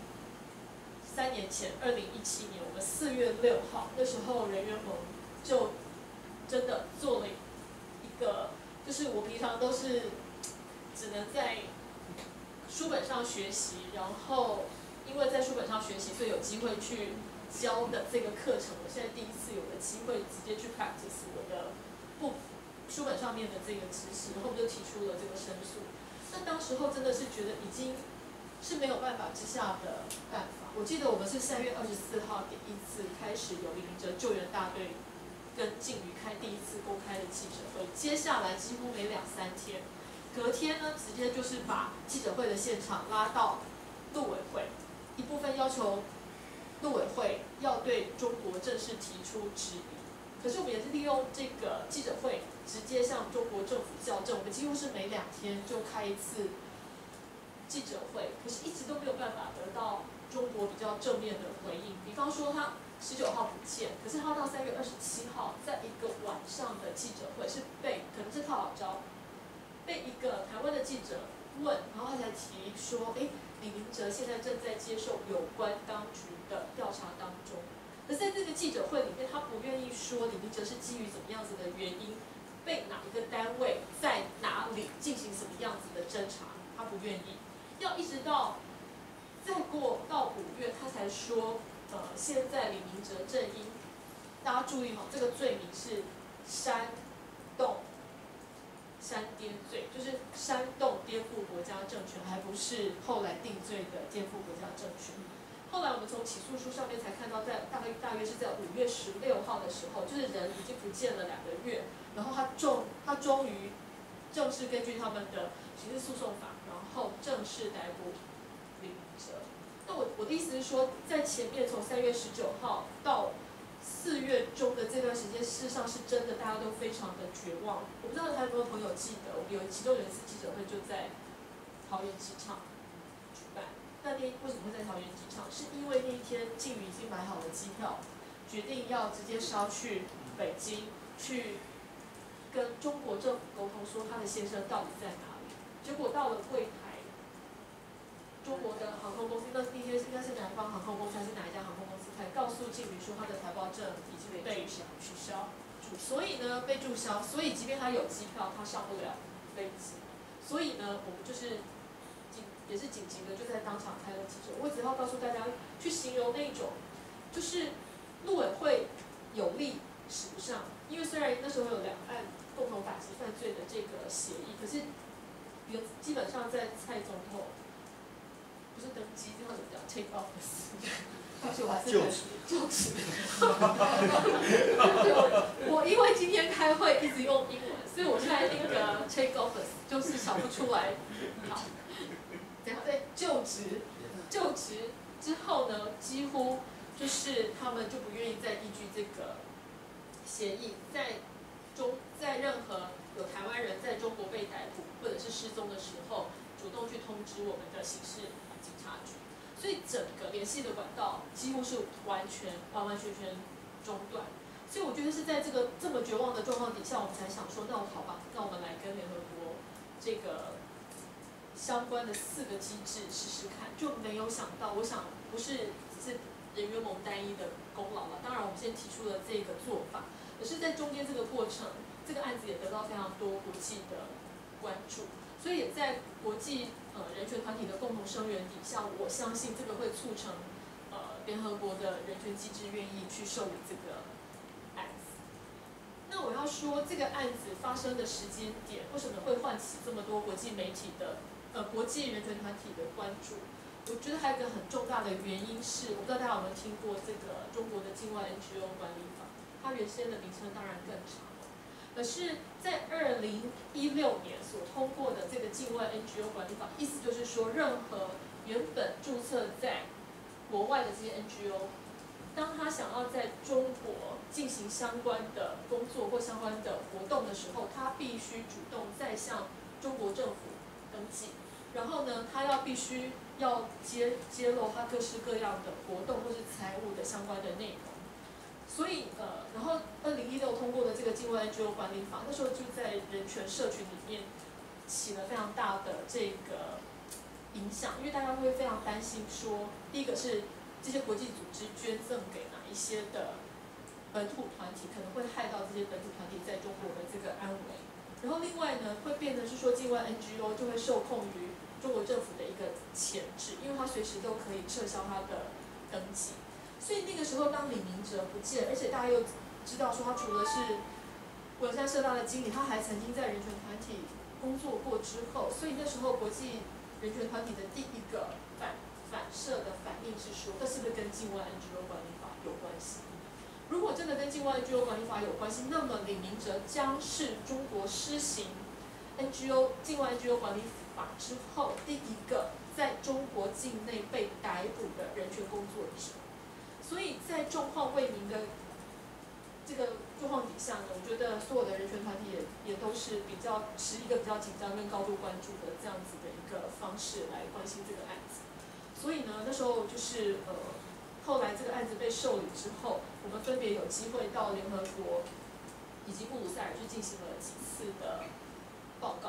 3年前，2017年我们4月6号，那时候人权盟就真的做了一个，就是我平常都是只能在书本上学习，然后因为在书本上学习，所以有机会去教的这个课程，我现在第一次有了机会直接去 practice 我的书本上面的这个知识，然后我们就提出了这个申诉。那当时候真的是觉得已经是没有办法之下的办法。我记得我们是3月24号第一次开始有领着救援大队跟靖宇开第一次公开的记者会，接下来几乎每2、3天，隔天呢直接就是把记者会的现场拉到陆委会，一部分要求陆委会要对中国正式提出质疑。可是我们也是利用这个记者会，直接向中国政府校正。我们几乎是每2天就开一次记者会，可是一直都没有办法得到中国比较正面的回应。比方说他19号不见，可是他到3月27号，在一个晚上的记者会是可能是套好招， 被一个台湾的记者问，然后他才提说，李明哲现在正在接受有关当局的调查当中。可是在这个记者会里面，他不愿意说李明哲是基于怎么样子的原因，被哪一个单位在哪里进行什么样子的侦查，他不愿意。要一直到再过到5月，他才说，现在李明哲正因，大家注意哈，这个罪名是煽动、煽颠罪，就是煽动颠覆国家政权，还不是后来定罪的颠覆国家政权。后来我们从起诉书上面才看到，在大约是在5月16号的时候，就是人已经不见了2个月，然后他终于正式根据他们的刑事诉讼法，然后正式逮捕李明哲。那我的意思是说，在前面从3月19号到4月中的这段时间，事实上是真的大家都非常的绝望。我不知道还有没有朋友记得，我们其中有一次记者会就在桃园机场举办。那天为什么会在桃园机场？是因为那一天靖宇已经买好了机票，决定要直接烧去北京，去跟中国政府沟通，说他的先生到底在哪里。结果到了柜台，中国的航空公司，那天应该是南方航空公司还是哪一家航空公司，才告诉靖宇说他的台胞证已经被取消，所以呢被注销，所以即便他有机票，他上不了飞机。所以呢，我们就是也是紧急的就在当场开了记者会，我只要告诉大家去形容那种，就是陆委会有力使不上，因为虽然那时候有两岸共同打击犯罪的这个协议，可是基本上在蔡总统不是登基，这样怎么讲 take office， 而且我还是就职。我因为今天开会一直用英文，所以我现在那个 take office 就是想不出来。好，然后在就职之后呢，几乎就是他们就不愿意再依据这个协议，在任何有台湾人在中国被逮捕或者是失踪的时候，主动去通知我们的刑事警察局，所以整个联系的管道几乎是完全中断。所以我觉得是在这么绝望的状况底下，我们才想说，那好吧，那我们来跟联合国这个相关的4个机制试试看，就没有想到，我想不是只是人员盟单一的功劳了。当然，我们先提出了这个做法，可是在中间这个过程，这个案子也得到非常多国际的关注，所以也在国际人权团体的共同声援底下，我相信这个会促成联合国的人权机制愿意去受理这个案子。那我要说，这个案子发生的时间点，为什么会唤起这么多国际媒体的国际人权团体的关注？我觉得还有一个很重大的原因是，我不知道大家有没有听过这个中国的境外 NGO 管理法，它原先的名称当然更长了。可是，在2016年所通过的这个境外 NGO 管理法，意思就是说，任何原本注册在国外的这些 NGO， 当他想要在中国进行相关的工作或相关的活动的时候，他必须主动再向中国政府登记，然后呢，他必须要揭露他各式各样的活动或是财务的相关的内容。所以然后2016通过的这个境外 NGO 管理法，那时候就在人权社群里面起了非常大的这个影响，因为大家会非常担心说，第一个是这些国际组织捐赠给哪一些的本土团体，可能会害到这些本土团体在中国的这个安危。然后另外呢，会变成是说境外 NGO 就会受控于中国政府的一个钳制，因为他随时都可以撤销他的登记。所以那个时候，当李明哲不见，而且大家又知道说他除了是文山社大的经理，他还曾经在人权团体工作过之后，所以那时候国际人权团体的第一个反射的反应是说，这是不是跟境外 NGO 管理法有关系？如果真的跟境外 NGO 管理法有关系，那么李明哲将是中国施行境外 NGO 管理法之后第一个在中国境内被逮捕的人权工作者。所以在状况未明的这个状况底下呢，我觉得所有的人权团体也都是持一个比较紧张跟高度关注的这样子的一个方式来关心这个案子。所以呢，那时候就是后来这个案子被受理之后，我们分别有机会到联合国以及布鲁塞尔去进行了几次的报告。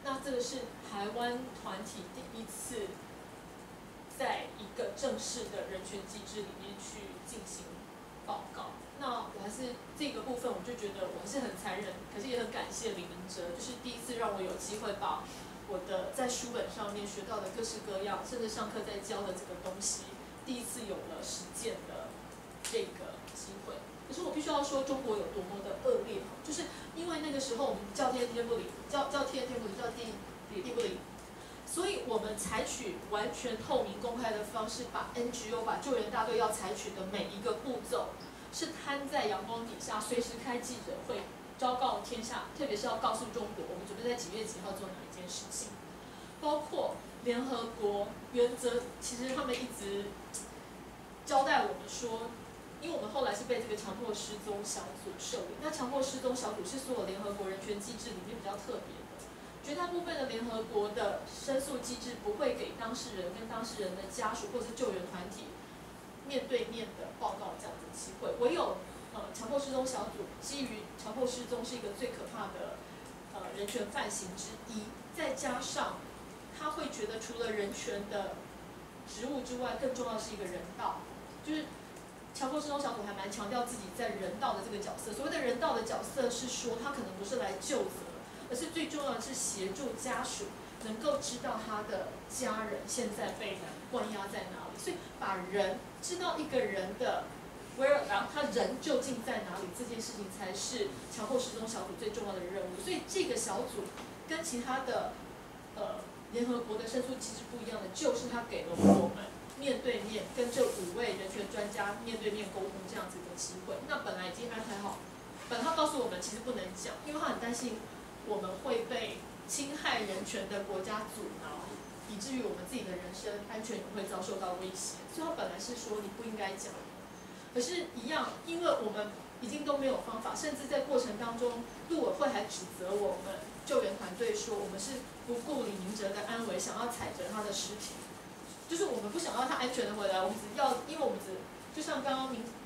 那这个是台湾团体第一次在一个正式的人权机制里面去进行报告。那我还是这个部分，我就觉得我还是很残忍，可是也很感谢李明哲，就是第一次让我有机会把我的在书本上面学到的各式各样，甚至上课在教的这个东西，第一次有了实践的这个机会。可是我必须要说，中国有多么的恶劣，就是因为那个时候我们叫天天不灵，叫天天不灵，叫地不灵。所以我们采取完全透明公开的方式，把 NGO 把救援大队要采取的每一个步骤，是摊在阳光底下，随时开记者会，昭告天下，特别是要告诉中国，我们准备在几月几号做哪一件事情。包括联合国原则，其实他们一直交代我们说，因为我们后来是被这个强迫失踪小组受理，那强迫失踪小组是所有联合国人权机制里面比较特别的。绝大部分的联合国的申诉机制不会给当事人跟当事人的家属或是救援团体面对面的报告这样的机会，唯有强迫失踪小组基于强迫失踪是一个最可怕的人权犯行之一，再加上他会觉得除了人权的职务之外，更重要的是一个人道，就是强迫失踪小组还蛮强调自己在人道的这个角色。所谓的人道的角色是说，他可能不是来救责，而是最重要的是协助家属能够知道他的家人现在被关押在哪里，所以把人知道一个人的 where， 然后他人究竟在哪里，这件事情才是强迫失踪小组最重要的任务。所以这个小组跟其他的联合国的申诉机制不一样的，就是他给了我们面对面跟这5位人权专家面对面沟通这样子的机会。那本来已经安排好，本来他告诉我们其实不能讲，因为他很担心我们会被侵害人权的国家阻挠，以至于我们自己的人身安全也会遭受到威胁。所以他本来是说你不应该讲，可是，一样，因为我们已经都没有方法，甚至在过程当中，陆委会还指责我们救援团队说，我们是不顾李明哲的安危，想要踩着他的尸体，就是我们不想要他安全的回来，我们只要，因为我们就像刚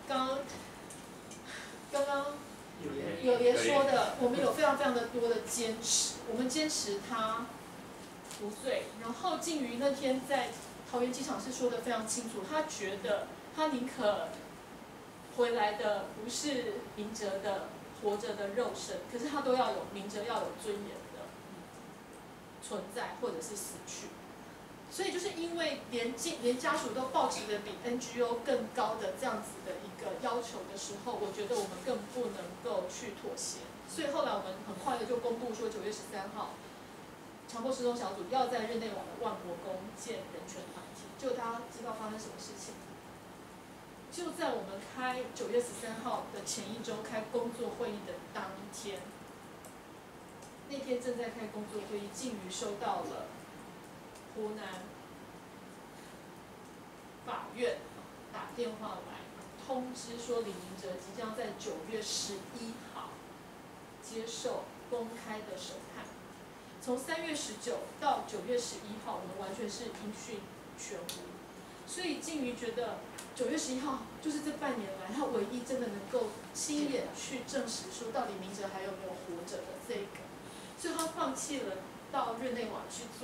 刚有连说的，我们有非常非常的多的坚持，我们坚持他无罪，然后静瑜那天在桃园机场是说的非常清楚，他觉得他宁可回来的不是明哲的活着的肉身，可是他都要有明哲要有尊严的存在或者是死去。所以就是因为连家属都抱持的比 NGO 更高的这样子的一个要求的时候，我觉得我们更不能够去妥协。所以后来我们很快的就公布说，9月13号，强迫失踪小组要在日内瓦的万国宫建人权团体。就大家知道发生什么事情？就在我们开9月13号的前一周开工作会议的当天，那天正在开工作会议，静瑜收到了湖南法院打电话来通知说，李明哲即将在9月11号接受公开的审判。从3月19到9月11号，我们完全是音讯全无。所以静瑜觉得9月11号就是这半年来，他唯一真的能够亲眼去证实说到底明哲还有没有活着的这个，所以他放弃了到日内瓦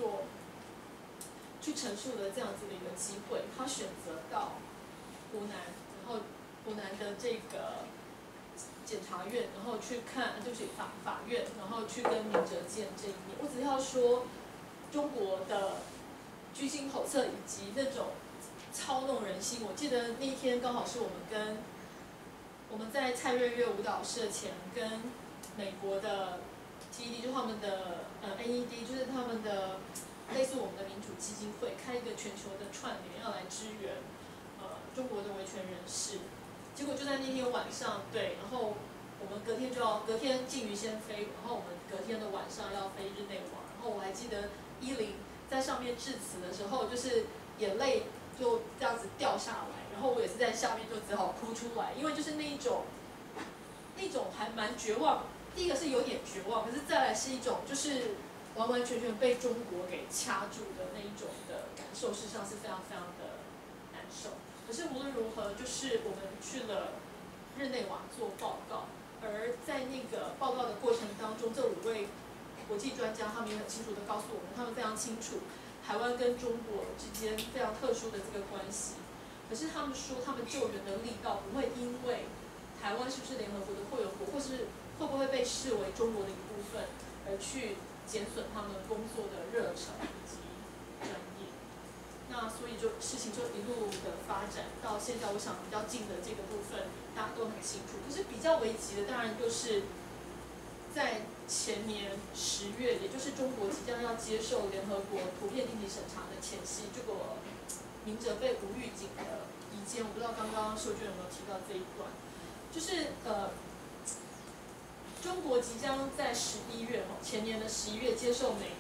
去陈述的这样子的一个机会，他选择到湖南，然后湖南的这个检察院，然后去看，就是法院，然后去跟明哲见这一面。我只要说，中国的居心叵测以及那种操弄人心。我记得那天刚好是我们在蔡瑞月舞蹈社前跟美国的 TED， 就是他们的NED， 就是他们的类似我们的民主基金会，开一个全球的串联，要来支援中国的维权人士。结果就在那天晚上，对，然后我们隔天静瑜先飞，然后我们隔天的晚上要飞日内瓦。然后我还记得10在上面致辞的时候，就是眼泪就这样子掉下来，然后我也是在下面就只好哭出来，因为就是那一种还蛮绝望。第一个是有点绝望，可是再来是一种就是完完全全被中国给掐住的那一种的感受，事实上是非常非常的难受。可是无论如何，就是我们去了日内瓦做报告，而在那个报告的过程当中，这5位国际专家他们也很清楚的告诉我们，他们非常清楚台湾跟中国之间非常特殊的这个关系。可是他们说，他们救援的力道不会因为台湾是不是联合国的会员国，或是会不会被视为中国的一部分，而去减损他们工作的热忱以及专业。那所以事情就一路的发展到现在，我想比较近的这个部分大家都很清楚。可是比较危急的当然就是在前年10月，也就是中国即将要接受联合国普遍定级审查的前夕，结果明哲被无预警的移监。我不知道刚刚秀娟有没有提到这一段，就是中国即将在11月前年的11月接受每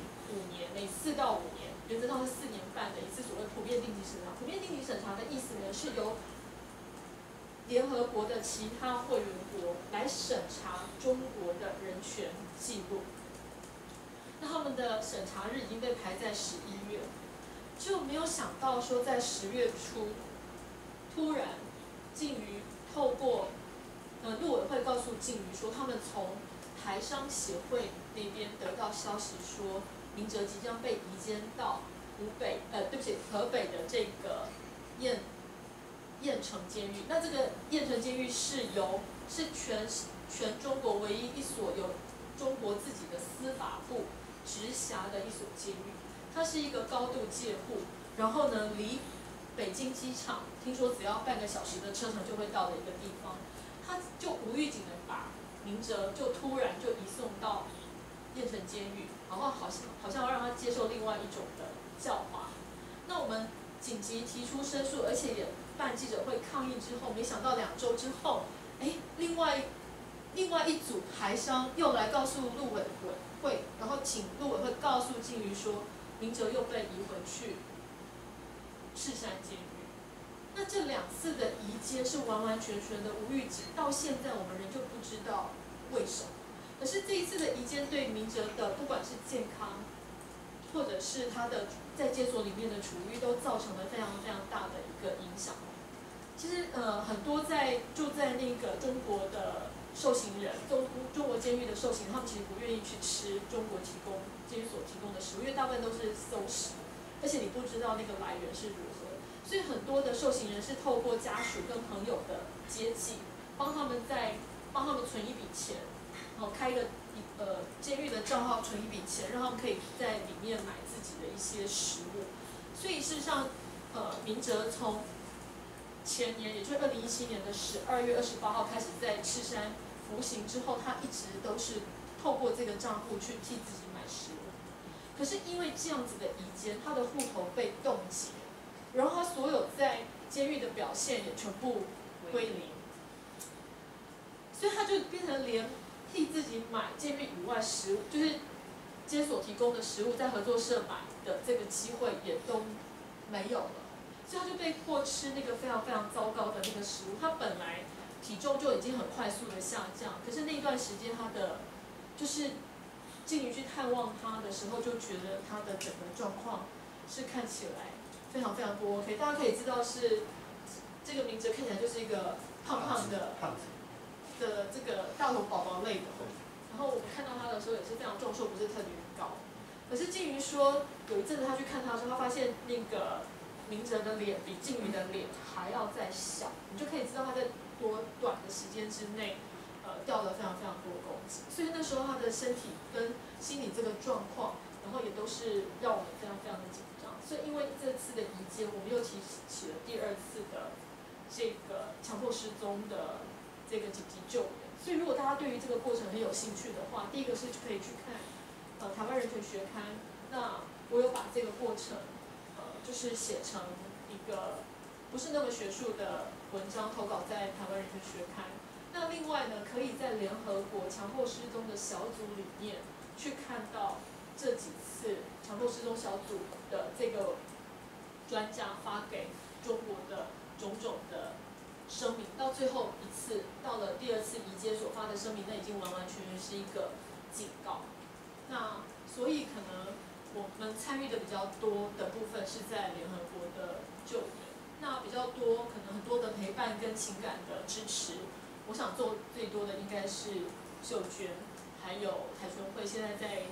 4到5年，原则上是4年半的一次所谓普遍定级审查。普遍定级审查的意思呢，是由联合国的其他会员国来审查中国的人权记录。那他们的审查日已经被排在11月，就没有想到说在10月初，突然靖宇透过陆委会告诉靖宇说，他们从台商协会那边得到消息说，明哲即将被移监到河北的这个雁城监狱。那这个雁城监狱是全中国唯一一所有中国自己的司法部直辖的一所监狱。它是一个高度戒护，然后呢离北京机场听说只要半个小时的车程就会到的一个地方。他就无预警的把明哲就突然就移送到雁城监狱，然后好像要让他接受另外一种的教化。那我们紧急提出申诉，而且也办记者会抗议之后，没想到2周之后，另外一组台商又来告诉陆委会，然后请陆委会告诉靖宇说，明哲又被移回去赤山监狱。那这2次的移监是完完全全的无预警，到现在我们仍旧不知道为什么。可是这一次的移监对明哲的不管是健康，或者是他的在监所里面的处遇，都造成了非常非常大的一个影响。其实很多住在那个中国的受刑人，中国监狱的受刑人，他们其实不愿意去吃中国监狱所提供的食物，因为大部分都是馊食，而且你不知道那个来源是如何。所以很多的受刑人是透过家属跟朋友的接济，帮他们存一笔钱，然后开一个监狱的账号存一笔钱，让他们可以在里面买自己的一些食物。所以事实上，明哲从前年，也就是2017年的12月28号开始在赤山服刑之后，他一直都是透过这个账户去替自己买食物。可是因为这样子的移监，他的户头被冻结。然后他所有在监狱的表现也全部归零，所以他就变成连替自己买监狱以外食物，就是监所提供的食物，在合作社买的这个机会也都没有了，所以他就被迫吃那个非常非常糟糕的那个食物。他本来体重就已经很快速的下降，可是那一段时间他的就是靖宇去探望他的时候，就觉得他的整个状况是看起来非常非常不 OK， 大家可以知道是这个明哲看起来就是一个胖胖的这个大头宝宝类的，然后我们看到他的时候也是非常壮硕，不是特别高。可是靖宇说，有一阵子他去看他的时候，他发现那个明哲的脸比靖宇的脸还要再小，你就可以知道他在多短的时间之内，掉了非常非常多公斤。所以那时候他的身体跟心理这个状况，然后也都是让我们非常非常的紧张。所以因为这次的移监，我们又提起了第2次的这个强迫失踪的这个紧急救援。所以如果大家对于这个过程很有兴趣的话，第一个是可以去看台湾人权学刊，那我有把这个过程就是写成一个不是那么学术的文章投稿在台湾人权学刊。那另外呢，可以在联合国强迫失踪的小组里面去看到这几次强迫失踪小组的这个专家发给中国的种种的声明，到最后一次到了第2次移监所发的声明，那已经完完全全是一个警告。那所以可能我们参与的比较多的部分是在联合国的救援，那比较多可能很多的陪伴跟情感的支持。我想做最多的应该是秀娟，还有台全会现在在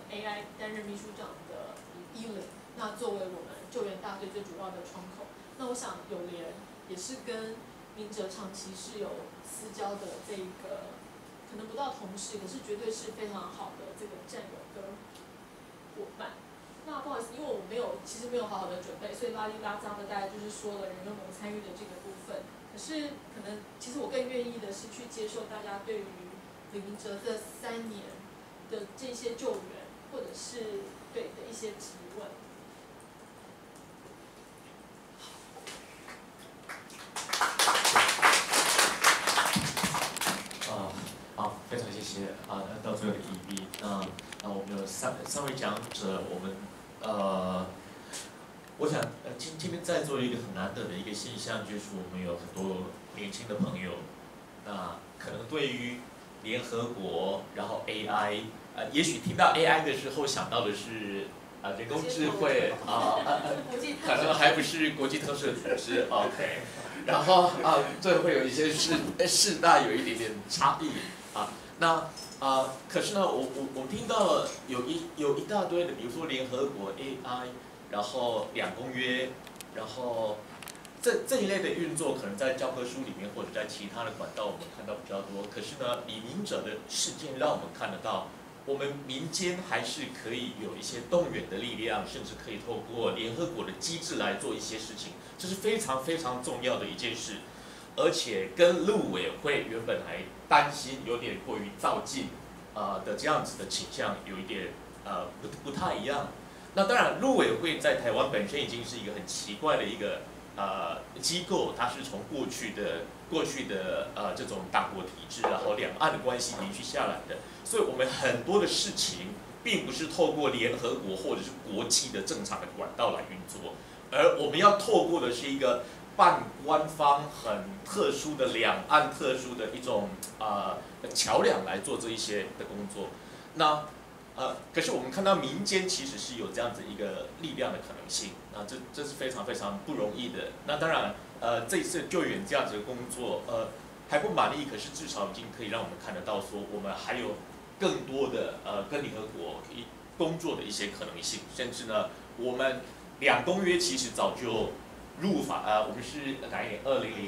AI 担任秘书长的10，那作为我们救援大队最主要的窗口。那我想友联也是跟明哲长期是有私交的这一个，可能不到同事，可是绝对是非常好的这个战友跟伙伴。那不好意思，因为我其实没有好好的准备，所以拉里拉杂的大概就是说了人跟我们参与的这个部分。可是可能其实我更愿意的是去接受大家对于李明哲这3年的这些救援，或者是对的一些提问。 好，非常谢谢到最后的一笔。我们有三位讲者，我们我想今天在座一个很难得的一个现象，就是我们有很多年轻的朋友，那可能对于联合国，然后 AI， 也许听到 AI 的时候想到的是人工智慧可能还不是国际特赦组织 ，OK， 然后这会有一些世代有一点点差异可是呢，我听到了有一大堆的，比如说联合国 AI， 然后2公约，然后这一类的运作，可能在教科书里面或者在其他的管道我们看到比较多。可是呢，李明哲的事件让我们看得到，我们民间还是可以有一些动员的力量，甚至可以透过联合国的机制来做一些事情，这是非常非常重要的一件事。而且跟陆委会原本还担心有点过于躁进的这样子的倾向，有一点不太一样。那当然，陆委会在台湾本身已经是一个很奇怪的一个机构，它是从过去的这种党国体制，然后两岸的关系延续下来的，所以我们很多的事情并不是透过联合国或者是国际的正常的管道来运作，而我们要透过的是一个半官方很特殊的两岸特殊的一种桥梁来做这一些的工作。那可是我们看到民间其实是有这样子一个力量的可能性，这是非常非常不容易的。那当然，这一次救援这样子的工作，还不满意，可是至少已经可以让我们看得到说，我们还有更多的跟联合国工作的一些可能性，甚至呢，我们2公约其实早就入法，我们是哪一年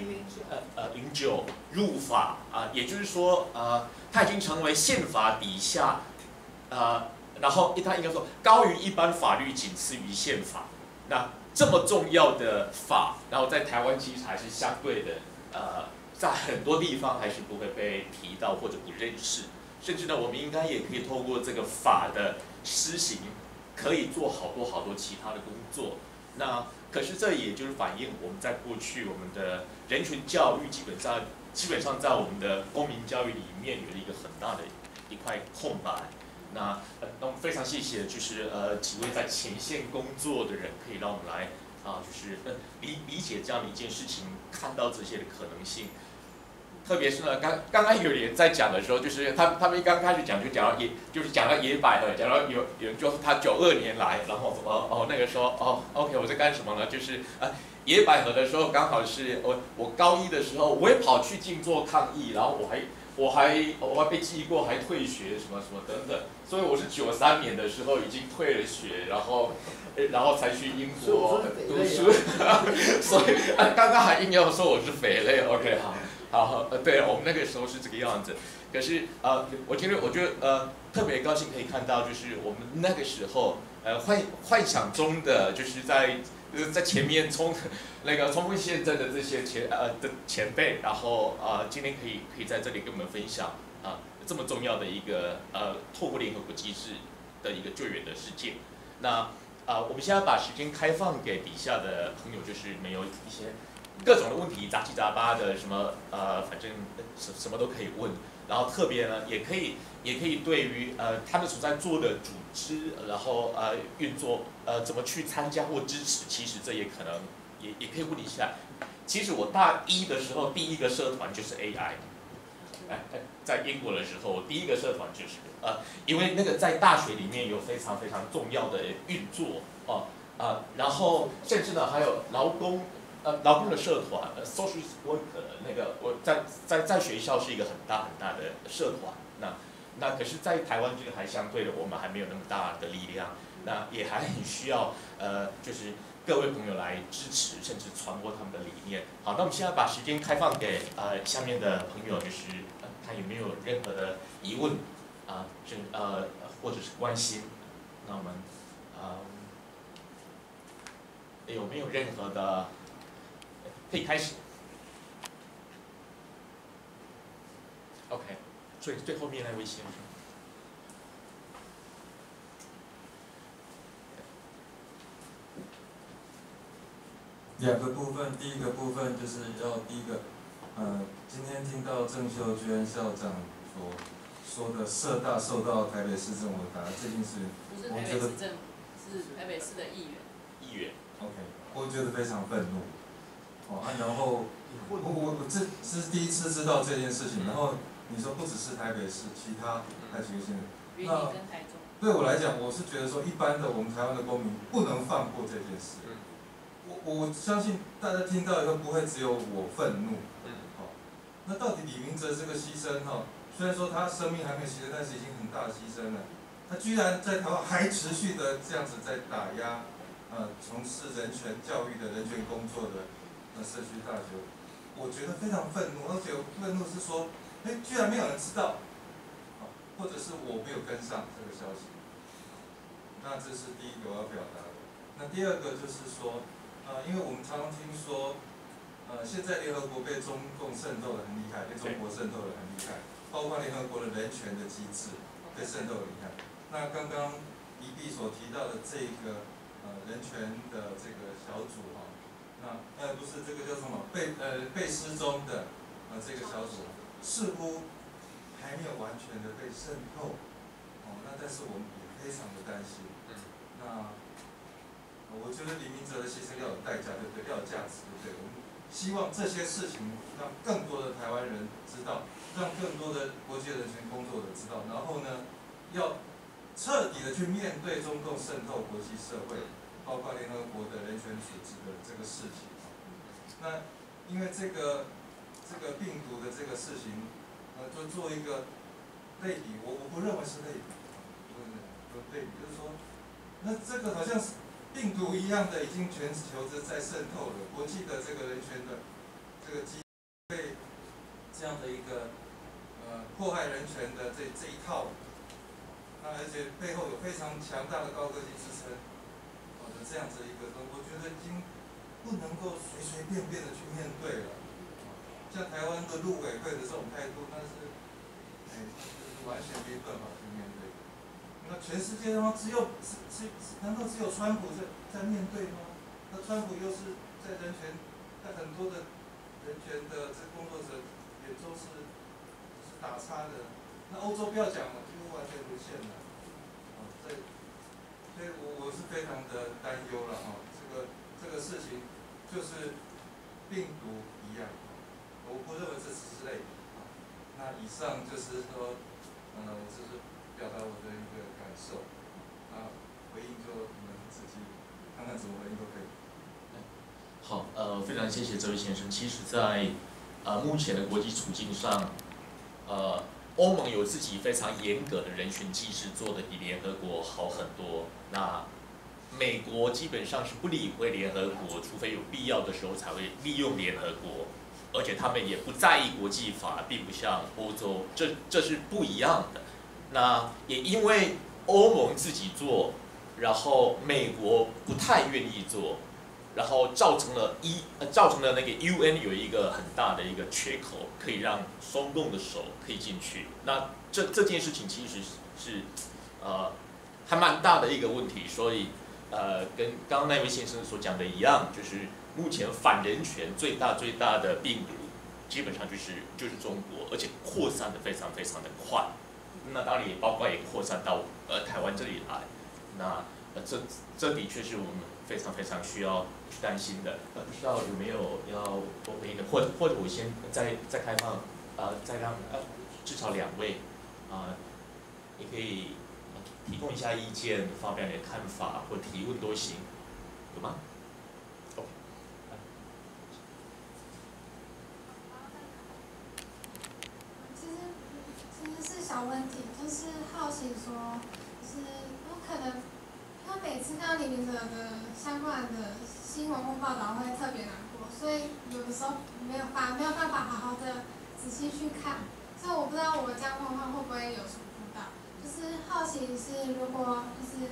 ？2009入法也就是说它已经成为宪法底下。然后他应该说高于一般法律，仅次于宪法。那这么重要的法，然后在台湾其实还是相对的，在很多地方还是不会被提到或者不认识。甚至呢，我们应该也可以透过这个法的施行，可以做好多好多其他的工作。那可是这也就是反映我们在过去我们的人权教育基本上在我们的公民教育里面有一个很大的一块空白。那我们非常谢谢，就是几位在前线工作的人，可以让我们来就是理解这样的一件事情，看到这些的可能性。特别是呢，刚刚有人在讲的时候，就是他们一刚开始讲就讲到野百合，讲到有人就是他92年来，然后那个时候OK 我在干什么呢？就是野百合的时候刚好是我高1的时候，我也跑去静坐抗议，然后我还被记过，还退学什么什么等等，所以我是93年的时候已经退了学，然后才去英国读书，所以刚刚还硬要说我是匪类 ，OK 好，对，我们那个时候是这个样子。可是我觉得特别高兴可以看到，就是我们那个时候幻想中的就是在前面冲锋陷阵的这些前辈，然后今天可以在这里跟我们分享这么重要的一个透过联合国机制的一个救援的事件。那我们现在把时间开放给底下的朋友，就是没有一些各种的问题杂七杂八的什么反正什么都可以问。然后特别呢，也可以对于他们所在做的组织，然后运作怎么去参加或支持，其实这也可能也可以问一下。其实我大1的时候，第一个社团就是 AI， 在英国的时候，第一个社团就是因为那个在大学里面有非常非常重要的运作然后甚至呢还有劳工的社团social worker 那个我在学校是一个很大的社团。 那可是，在台湾这个还相对的，我们还没有那么大的力量，那也还很需要就是各位朋友来支持，甚至传播他们的理念。好，那我们现在把时间开放给下面的朋友，就是看有没有任何的疑问或者是关心。那我们有没有任何的可以开始 ？OK， 最后面那位先生。 两个部分，第一个部分就是第一个，今天听到郑秀娟校长所说的社大受到台北市政府打压这件事， 不是台北市政府，是台北市的议员。 议员。 OK， 我觉得非常愤怒。然后我这是第一次知道这件事情，然后你说不只是台北市，其他还几个县， 云林跟台中。 对我来讲，我是觉得说一般的我们台湾的公民不能放过这件事。我相信大家听到以后不会只有我愤怒，那到底李明哲这个牺牲虽然说他生命还没有牺牲，但是已经很大的牺牲了。他居然在台湾还持续的这样子在打压，从事人权教育的人权工作的社区大学，我觉得非常愤怒，而且愤怒是说，居然没有人知道，或者是我没有跟上这个消息。那这是第一个我要表达的。那第二个就是说。因为我们常常听说，现在联合国被中共渗透的很厉害，被中国渗透的很厉害，包括联合国的人权的机制被渗透的厉害。那刚刚宜碧所提到的这个人权的这个小组那不是这个叫什么被失踪的这个小组，似乎还没有完全的被渗透。那但是我们也非常的担心。那我觉得李明哲的牺牲要有代价，对不对？要有价值，对不对？我们希望这些事情让更多的台湾人知道，让更多的国际人权工作者知道，然后呢，要彻底的去面对中共渗透国际社会，包括联合国的人权组织的这个事情。那因为这个病毒的这个事情，就做一个类比，我不认为是类比，不是类比，就是说，那这个好像是。病毒一样的，已经全球在渗透了，国际的这个人权的这个机被这样的一个迫害人权的这一套，那而且背后有非常强大的高科技支撑，的这样子一个，我觉得已经不能够随随便便的去面对了。像台湾的陆委会的这种态度，那是完全没办法去面对。那全世界的话，难道只有川普在面对吗？那川普又是在人权，在很多的人权的这工作者眼中是打叉的。那欧洲不要讲了，几乎完全无限了。所以我是非常的担忧了这个事情就是病毒一样，我不认为这只是类比。那以上就是说，就是表达我的一个感受，回应就你们自己看看怎么回应都可以。 好，非常谢谢这位先生。其实在，目前的国际处境上，欧盟有自己非常严格的人权机制，做的比联合国好很多。那美国基本上是不理会联合国，除非有必要的时候才会利用联合国，而且他们也不在意国际法，并不像欧洲，这是不一样的。那也因为欧盟自己做，然后美国不太愿意做，然后造成了那个 UN 有一个很大的一个缺口，可以让中共的手可以进去。那这件事情其实是还蛮大的一个问题，所以跟刚刚那位先生所讲的一样，就是目前反人权最大的病毒，基本上就是中国，而且扩散的非常非常的快。那当然也包括也扩散到台湾这里来。那这的确是我们非常非常需要去担心的。不知道有没有要回应的，或者我先再开放，再让至少2位也可以提供一下意见，发表你的看法或提问都行，有吗？ 其实是小问题，就是就是好奇说，就是有可能他每次看到李明哲的相关的新闻或报道会特别难过，所以有的时候没有办法好好的仔细去看，所以我不知道我这样的话会不会有什么辅导。就是好奇是如果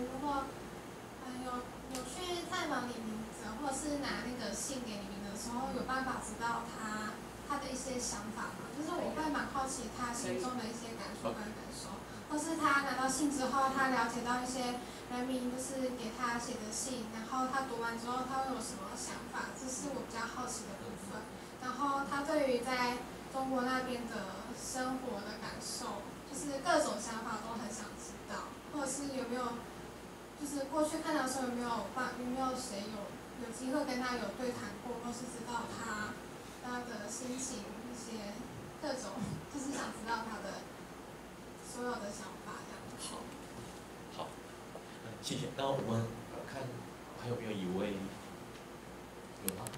有去探访李明哲，或者是拿那个信给李明哲的时候，有办法知道他的一些想法吗？就是我会蛮好奇他心中的一些感受跟感受，或是他拿到信之后，他了解到一些人民就是给他写的信，然后他读完之后他会有什么想法，这是我比较好奇的部分。然后他对于在中国那边的生活的感受，就是各种想法都很想知道，或者是有没有，就是过去看到的时候有没有谁有机会跟他有对谈过，或是知道他的心情一些各种，就是想知道他的所有的想法这样子。 好，谢谢。那我们看还有没有一位？有吗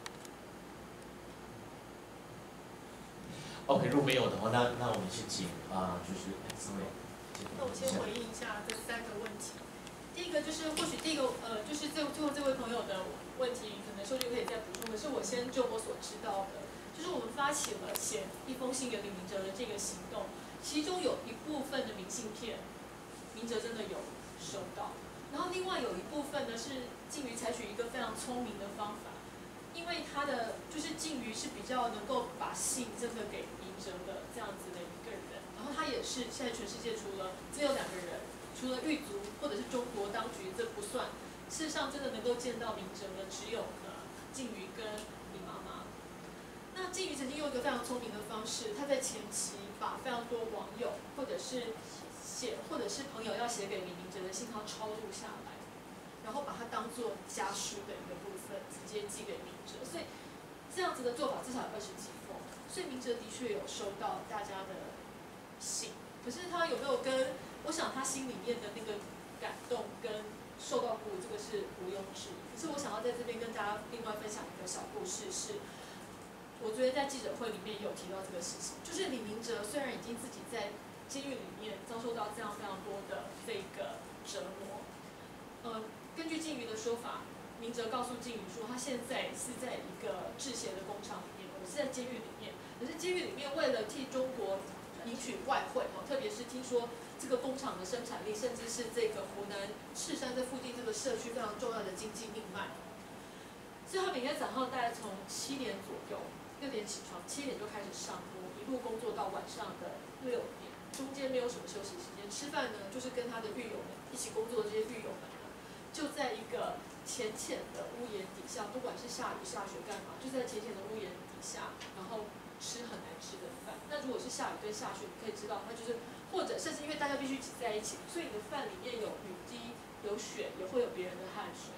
？OK， 如果没有的话，那我们先请就是4位。 那我先回应一下这3个问题。第一个就是或许第一个就是最后这位朋友的问题，可能秀俊可以再补充。可是我先就我所知道的，就是我们发起了写一封信给李明哲的这个行动，其中有一部分的明信片，明哲真的有收到。然后另外有一部分呢是静瑜采取一个非常聪明的方法，因为他的就是静瑜是比较能够把信真的给明哲的这样子的一个人，然后他也是现在全世界除了只有2个人，除了狱卒或者是中国当局这不算，事实上真的能够见到明哲的只有静瑜跟李妈妈。那静瑜曾经用一个非常聪明的方式，他在前期把非常多网友或者是朋友要写给李明哲的信号抄录下来，然后把它当做家书的一个部分直接寄给明哲，所以这样子的做法至少有20几封，所以明哲的确有收到大家的信，可是他有没有我想他心里面的那个感动跟受到鼓舞，这个是毋庸置疑。可是我想要在这边跟大家另外分享一个小故事，是我昨天在记者会里面也有提到这个事情，就是李明哲虽然已经自己在监狱里面遭受到这样非常多的这个折磨，根据静瑜的说法，明哲告诉静瑜说，他现在是在一个制鞋的工厂里面，我是在监狱里面，可是监狱里面为了替中国赢取外汇，特别是听说这个工厂的生产力，甚至是这个湖南赤山这附近这个社区非常重要的经济命脉，所以他每天早上大概从7点左右，6点起床，7点就开始上工，一路工作到晚上的6点，中间没有什么休息时间。吃饭呢，就是跟他的狱友们一起工作的这些狱友们呢，就在一个浅浅的屋檐底下，不管是下雨下雪干嘛，就在浅浅的屋檐底下，然后吃很难吃的饭。那如果是下雨跟下雪，你可以知道，它就是或者甚至因为大家必须挤在一起，所以你的饭里面有雨滴、有雪，也会有别人的汗水。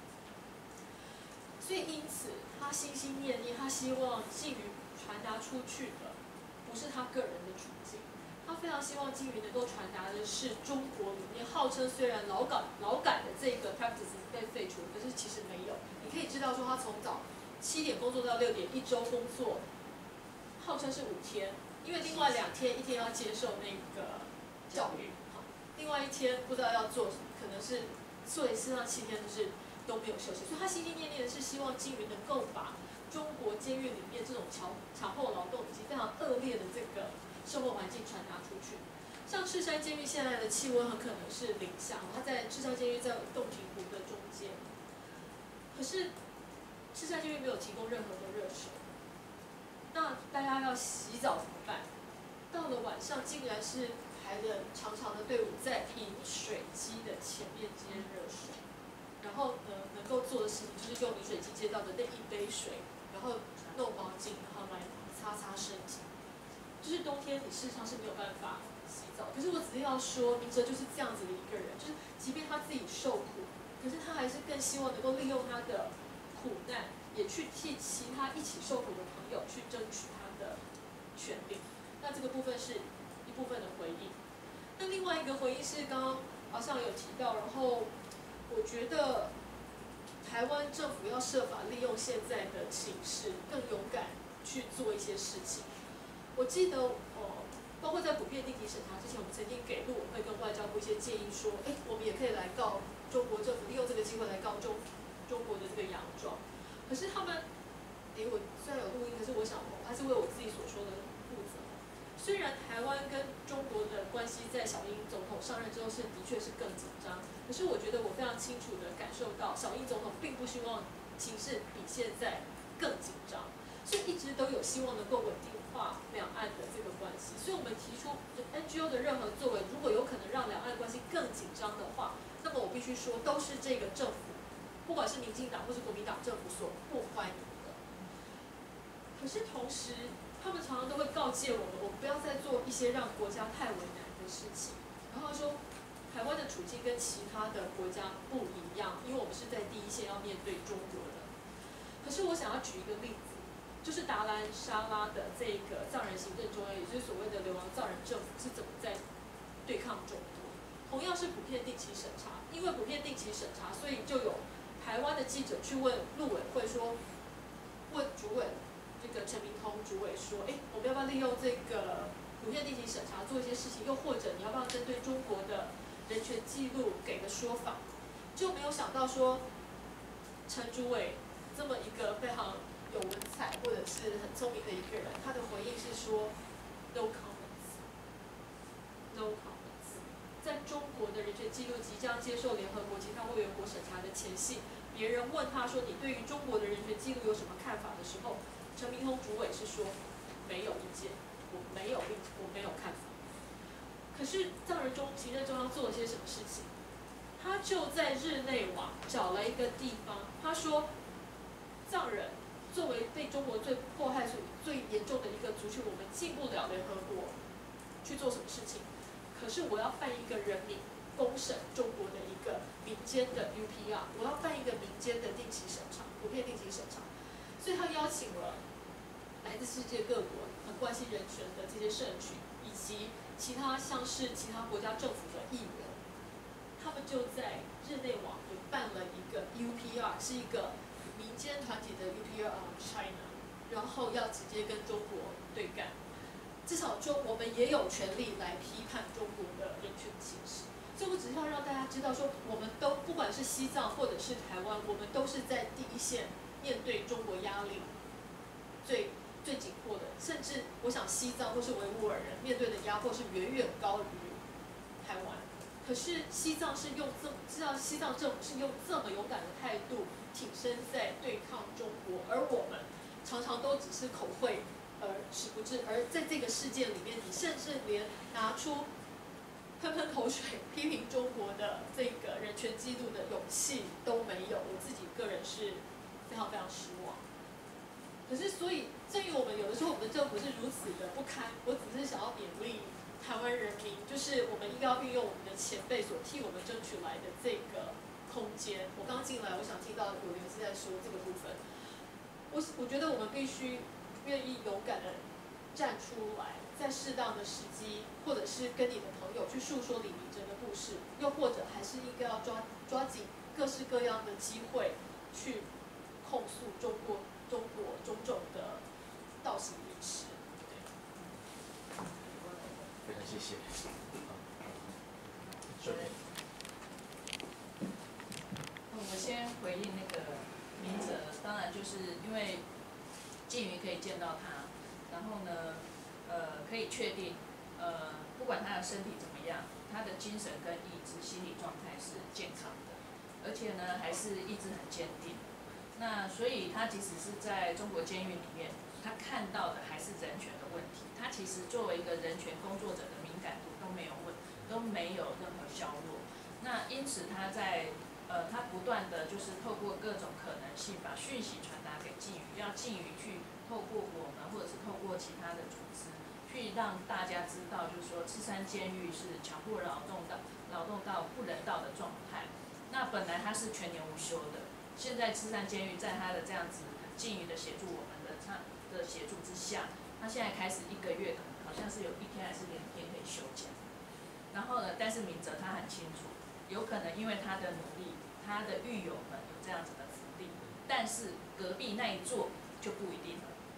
所以因此，他心心念念，他希望静瑜传达出去的不是他个人的处境，他非常希望静瑜能够传达的是中国里面号称虽然劳改的这个 practice 被废除，可是其实没有。你可以知道说，他从早7点工作到6点，1周工作，号称是5天，因为另外2天，1天要接受那个教育，另外1天不知道要做什么，可能是所以事实上7天都没有休息，所以他心心念念的是希望静瑜能够把中国监狱里面这种强迫劳动以及非常恶劣的这个生活环境传达出去。像赤山监狱现在的气温很可能是0下，它在赤山监狱在洞庭湖的中间，可是赤山监狱没有提供任何的热水，那大家要洗澡怎么办？到了晚上竟然是排着长长的队伍在饮水机的前面接热水。然后能够做的事情就是用饮水机接到的那1杯水，然后弄毛巾，然后来擦身体。就是冬天你事实上是没有办法洗澡，可是我只是要说，明哲就是这样子的一个人，就是即便他自己受苦，可是他还是更希望能够利用他的苦难，也去替其他一起受苦的朋友去争取他的权利。那这个部分是一部分的回应。那另外一个回应是刚刚好像有提到，然后我觉得台湾政府要设法利用现在的情势，更勇敢去做一些事情。我记得包括在普遍定期审查之前，我们曾经给陆委会跟外交部一些建议说，我们也可以来告中国政府，利用这个机会来告中国的这个洋装。可是他们，我虽然有录音，可是我想我还是为我自己所说的负责。虽然台湾跟中国的关系在小英总统上任之后的确是更紧张，可是我觉得我非常清楚地感受到，小英总统并不希望情势比现在更紧张，所以一直都有希望能够稳定化两岸的这个关系。所以我们提出 NGO 的任何作为，如果有可能让两岸关系更紧张的话，那么我必须说，都是这个政府，不管是民进党或是国民党政府所不欢迎的。可是同时，他们常常都会告诫我们不要再做一些让国家太为难的事情。然后说，台湾的处境跟其他的国家不一样，因为我们是在第一线要面对中国的。可是我想要举一个例子，就是达兰沙拉的这个藏人行政中央，也就是所谓的流亡藏人政府是怎么在对抗中国。同样是普遍定期审查，因为普遍定期审查，所以就有台湾的记者去问陆委会说，问主委。这个陈明通主委说，我们要不要利用这个普遍定期审查做一些事情？又或者你要不要针对中国的人权记录给个说法？就没有想到说，陈主委这么一个非常有文采或者是很聪明的一个人，他的回应是说 ，no comments，no comments。在中国的人权记录即将接受联合国其他会员国审查的前夕，别人问他说，你对于中国的人权记录有什么看法的时候，陈明通主委是说没有意见，我没有看法。可是藏人行政中央做了些什么事情？他就在日内瓦找了一个地方，他说，藏人作为被中国最迫害最严重的一个族群，我们进不了联合国去做什么事情。可是我要办一个人民公审中国的一个民间的 UPR， 我要办一个民间的定期审查，普遍定期审查。所以他邀请了来自世界各国很关心人权的这些社群，以及其他像是其他国家政府的议员，他们就在日内瓦也办了一个 UPR， 是一个民间团体的 UPR on China， 然后要直接跟中国对干。至少我们也有权利来批判中国的人权侵蚀。所以我只是要让大家知道说，我们都不管是西藏或者是台湾，我们都是在第一线。面对中国压力最紧迫的，甚至我想西藏或是维吾尔人面对的压迫是远远高于台湾。可是西藏政府是用这么勇敢的态度挺身在对抗中国，而我们常常都只是口惠而实不至。而在这个事件里面，你甚至连拿出喷口水批评中国的这个人权记录的勇气都没有。我自己个人是非常非常失望。可是，所以正因为我们有的时候我们的政府是如此的不堪，我只是想要勉励台湾人民，就是我们应该要运用我们的前辈所替我们争取来的这个空间。我刚进来，我想听到有人是在说这个部分。我觉得我们必须愿意勇敢的站出来，在适当的时机，或者是跟你的朋友去诉说李明哲的故事，又或者还是应该要抓紧各式各样的机会去控诉中国种种的倒行逆施。 非常谢谢。 我先回应那个明哲，当然就是因为鉴于可以见到他，然后呢，可以确定，不管他的身体怎么样，他的精神跟意志、心理状态是健康的，而且呢，还是意志很坚定。那所以他即使是在中国监狱里面，他看到的还是人权的问题。他其实作为一个人权工作者的敏感度都没有任何削弱。那因此他他不断的就是透过各种可能性把讯息传达给禁娱，要禁娱去透过我们或者是透过其他的组织，去让大家知道，就是说赤山监狱是强迫劳动到不人道的状态。那本来他是全年无休的，现在赤山监狱在他的这样子禁娱的协助，我们的协助之下，他现在开始1个月好像是有1天还是2天可以休假。然后呢，但是明哲他很清楚，有可能因为他的努力，他的狱友们有这样子的福利，但是隔壁那一座就不一定了。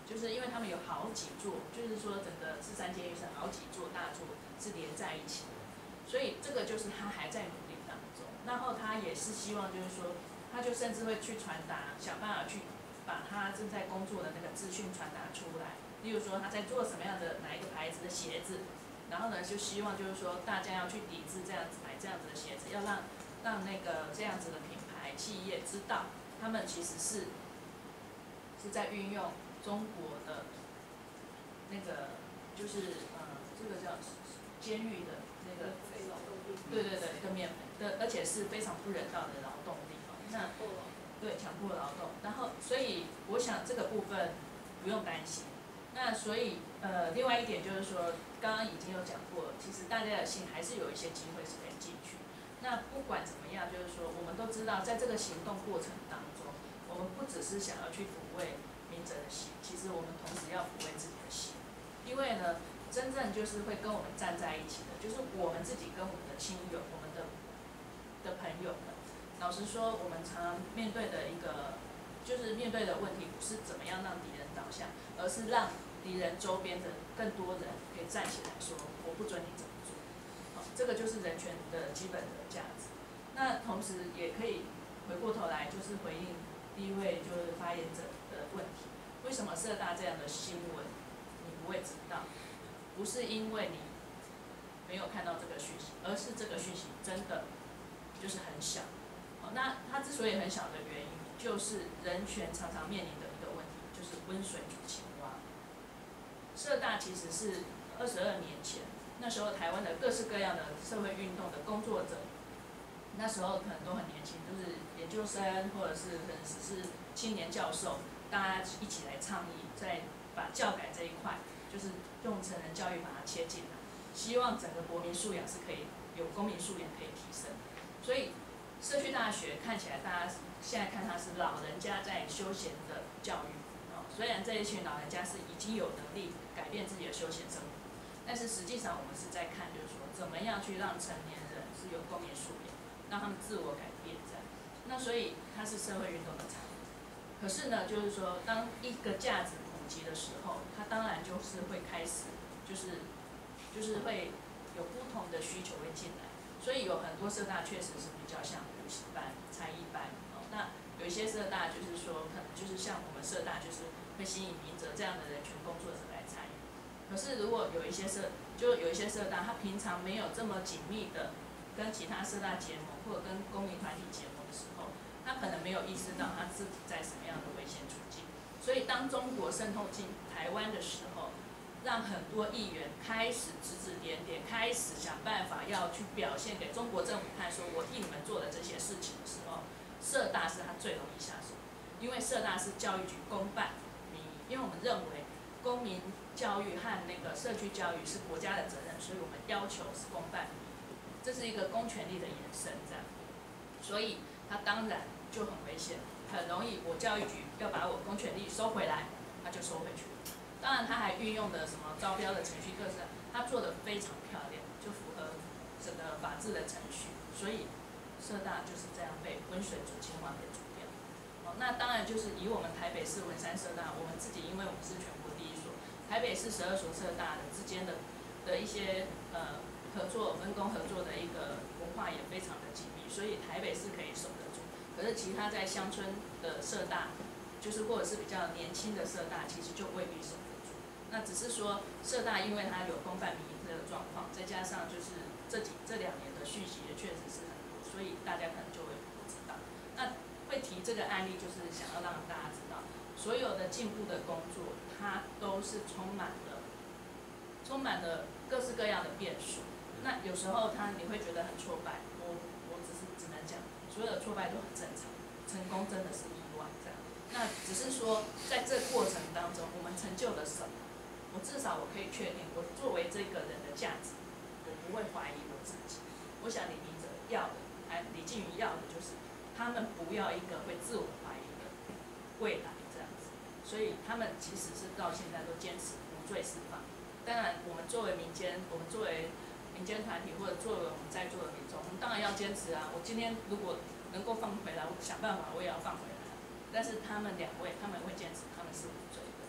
就是因为他们有好几座，就是说整个赤山监狱是好几座大座是连在一起的，所以这个就是他还在努力当中。然后他也是希望就是说，他就甚至会去传达，想办法去把他正在工作的那个资讯传达出来。例如说他在做什么样的哪一个牌子的鞋子，然后呢就希望就是说大家要去抵制这样子买这样子的鞋子，要让那个这样子的品牌企业知道，他们其实是在运用中国的那个就是这个叫监狱的那个对一个而且是非常不人道的劳动力那对强迫劳动，然后所以我想这个部分不用担心。那所以另外一点就是说，刚刚已经有讲过，其实大家的心还是有一些机会是可以进去。那不管怎么样，就是说我们都知道，在这个行动过程当中，我们不只是想要去抚慰明哲的心，其实我们同时要抚慰自己的心，因为呢，真正就是会跟我们站在一起的，就是我们自己跟我们的亲友、我们的朋友们。老实说，我们常常面对的一个，就是面对的问题，不是怎么样让敌人倒下，而是让敌人周边的更多人可以站起来说，我不准你这么做。这个就是人权的基本的价值。那同时也可以回过头来，就是回应第一位就是发言者的问题：为什么社大这样的新闻你不会知道？不是因为你没有看到这个讯息，而是这个讯息真的就是很小。那它之所以很小的原因，就是人权常常面临的一个问题，就是温水煮青蛙。社大其实是22年前，那时候台湾的各式各样的社会运动的工作者，那时候可能都很年轻，就是研究生或者是可能只是青年教授，大家一起来倡议，再把教改这一块，就是用成人教育把它切进来，希望整个国民素养是可以有公民素养可以提升。所以社区大学看起来，大家现在看它是老人家在休闲的教育，虽然这一群老人家是已经有能力改变自己的休闲生活，但是实际上我们是在看，就是说怎么样去让成年人是有公民素养，让他们自我改变这样。那所以它是社会运动的产物。可是呢，就是说当一个价值普及的时候，它当然就是会开始，就是会有不同的需求会进来。所以有很多社大确实是比较像补习班、才艺班，那有一些社大就是说，可能就是像我们社大，就是会吸引明哲这样的人权工作者来参与。可是如果有一些社大，他平常没有这么紧密的跟其他社大结盟，或者跟公民团体结盟的时候，他可能没有意识到他自己在什么样的危险处境。所以当中国渗透进台湾的时候，让很多议员开始指指点点，开始想办法要去表现给中国政府看，说我替你们做的这些事情的时候，社大是他最容易下手，因为社大是教育局公办民意，因为我们认为公民教育和那个社区教育是国家的责任，所以我们要求是公办民意，这是一个公权力的延伸，这样，所以它当然就很危险，很容易我教育局要把我公权力收回来，他就收回去。当然，他还运用的什么招标的程序各式，他做得非常漂亮，就符合整个法治的程序。所以，社大就是这样被温水煮青蛙给煮掉。那当然就是以我们台北市文山社大，我们自己因为我们是全国第一所，台北市12所社大的之间的一些合作、分工合作的一个文化也非常的紧密，所以台北市可以守得住。可是其他在乡村的社大，就是或者是比较年轻的社大，其实就未必守得住。那只是说社大因为它有公办民意这个状况，再加上就是这2年的续集也确实是很多，所以大家可能就会不知道。那会提这个案例，就是想要让大家知道，所有的进步的工作，它都是充满了各式各样的变数。那有时候你会觉得很挫败，我只能讲，所有的挫败都很正常，成功真的是意外这样。那只是说在这过程当中，我们成就了什么？我至少我可以确定，我作为这个人的价值，我不会怀疑我自己。我想李明哲要的，李静瑜要的就是他们不要一个会自我怀疑的未来这样子。所以他们其实是到现在都坚持无罪释放。当然，我们作为民间团体，或者作为我们在座的民众，我们当然要坚持啊。我今天如果能够放回来，我想办法我也要放回来。但是他们2位，他们会坚持他们是无罪的。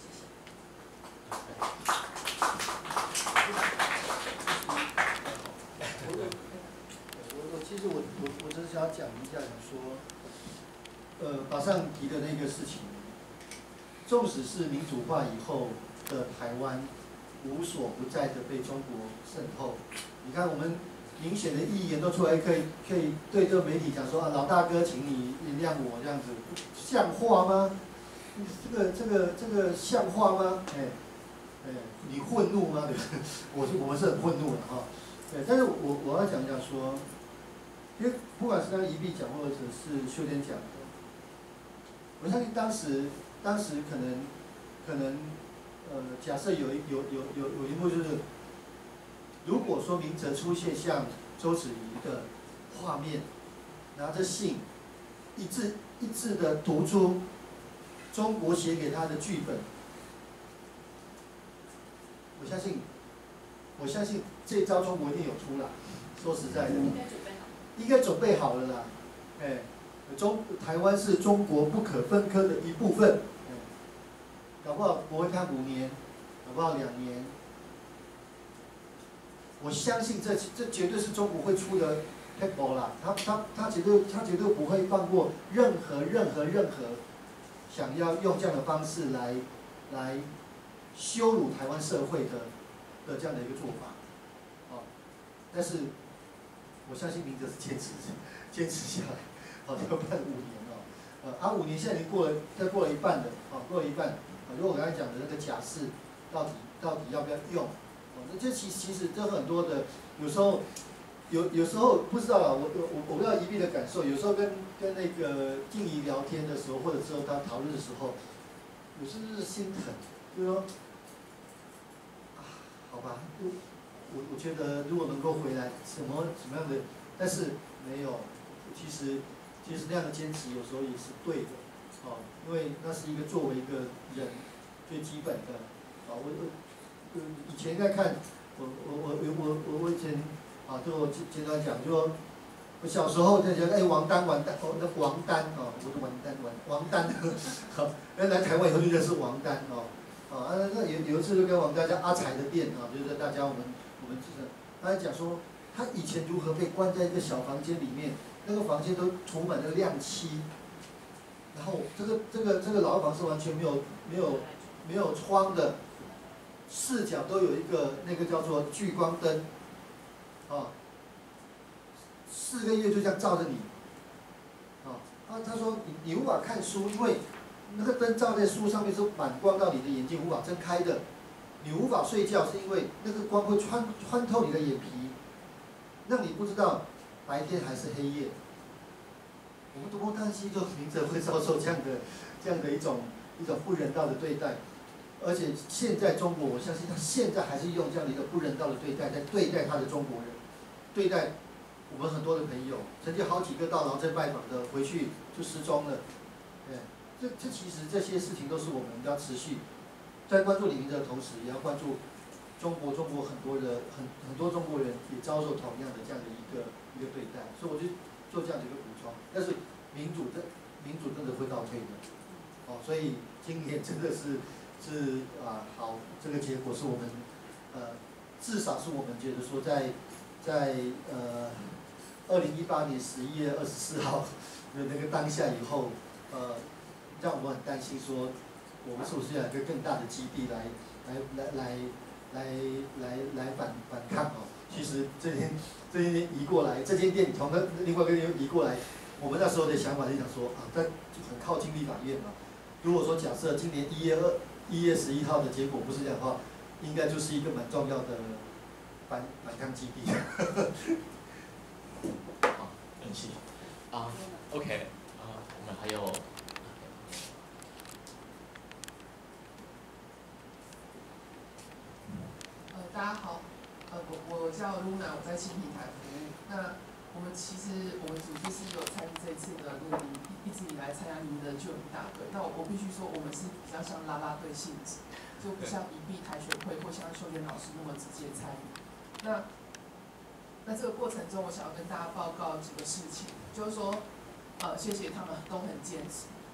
谢谢。 其实我只是想讲一下，说，马上提的那个事情，纵使是民主化以后的台湾，无所不在的被中国渗透。你看，我们明显的议员都出来可以对这个媒体讲说啊，老大哥，请你原谅我这样子，像话吗？这个像话吗？你愤怒吗？对不对？我们是很愤怒的哈。对，但是我要讲说，因为不管是刚刚宜碧讲，或者是秀莲讲的，我相信当时可能假设有一幕就是，如果说明哲出现像周子瑜的画面，拿着信一字的读出中国写给他的剧本，我相信这招中国一定有出来。说实在的，应该准备好了啦。台湾是中国不可分割的一部分。搞不好国会看5年，搞不好2年。我相信这绝对是中国会出的 paper 啦。他绝对不会放过任何想要用这样的方式来羞辱台湾社会的这样的一个做法。但是我相信明哲是坚持下来，要办5年5年现在已经过了一半了，过了一半。如果我刚才讲的那个假释，到底要不要用？这其实这很多的，有时候不知道啦，我不知道宜碧的感受，有时候跟那个静怡聊天的时候，或者之后他讨论的时候，有时候是心疼，就是说，好吧，我觉得如果能够回来，什么样的，但是没有，其实那样的坚持有时候也是对的，因为那是一个作为一个人最基本的，我以前在看，我以前对我经常讲，就说我小时候在讲，王丹，我的王丹，来台湾以后就认识王丹那有一次就跟王丹在阿财的店就是大家我们就是他在讲说，他以前如何被关在一个小房间里面，那个房间都涂满了亮漆，然后这个牢房是完全没有窗的，四角都有一个那个叫做聚光灯，4个月就这样照着你，他说你无法看书，因为那个灯照在书上面是反光到你的眼睛无法睁开的，你无法睡觉是因为那个光会穿透你的眼皮，让你不知道白天还是黑夜。我们多么担心，就明哲会遭受这样的一种不人道的对待，而且现在中国，我相信他现在还是用这样的一个不人道的对待在对待他的中国人，对待我们很多的朋友，曾经好几个到劳镇拜访的，回去就失踪了。这其实这些事情都是我们要持续在关注李明哲的同时，也要关注中国很多中国人也遭受同样的这样的一个对待，所以我就做这样的一个补充。但是民主真的会倒退的，所以今年真的是好，这个结果是我们至少是我们觉得说在2018年11月24号的那个当下以后，让我们很担心说，我们是不是要有一个更大的基地来反抗其实这间店移过来，这间店从另外一个地方移过来，我们那时候的想法就想说在很靠近立法院嘛。如果说假设今年1月11号的结果不是这样的话，应该就是一个蛮重要的反抗基地。 好，很谢谢。OK， 我们还有。 大家好，我叫 Luna， 我在新平台服务。那我们组织是有参与这一次的录音，一直以来参加您的救援大队。那我必须说，我们是比较像啦啦队性质，就不像宜碧台学会或像秀莲老师那么直接参与。那这个过程中，我想要跟大家报告几个事情，就是说，谢谢他们都很坚持。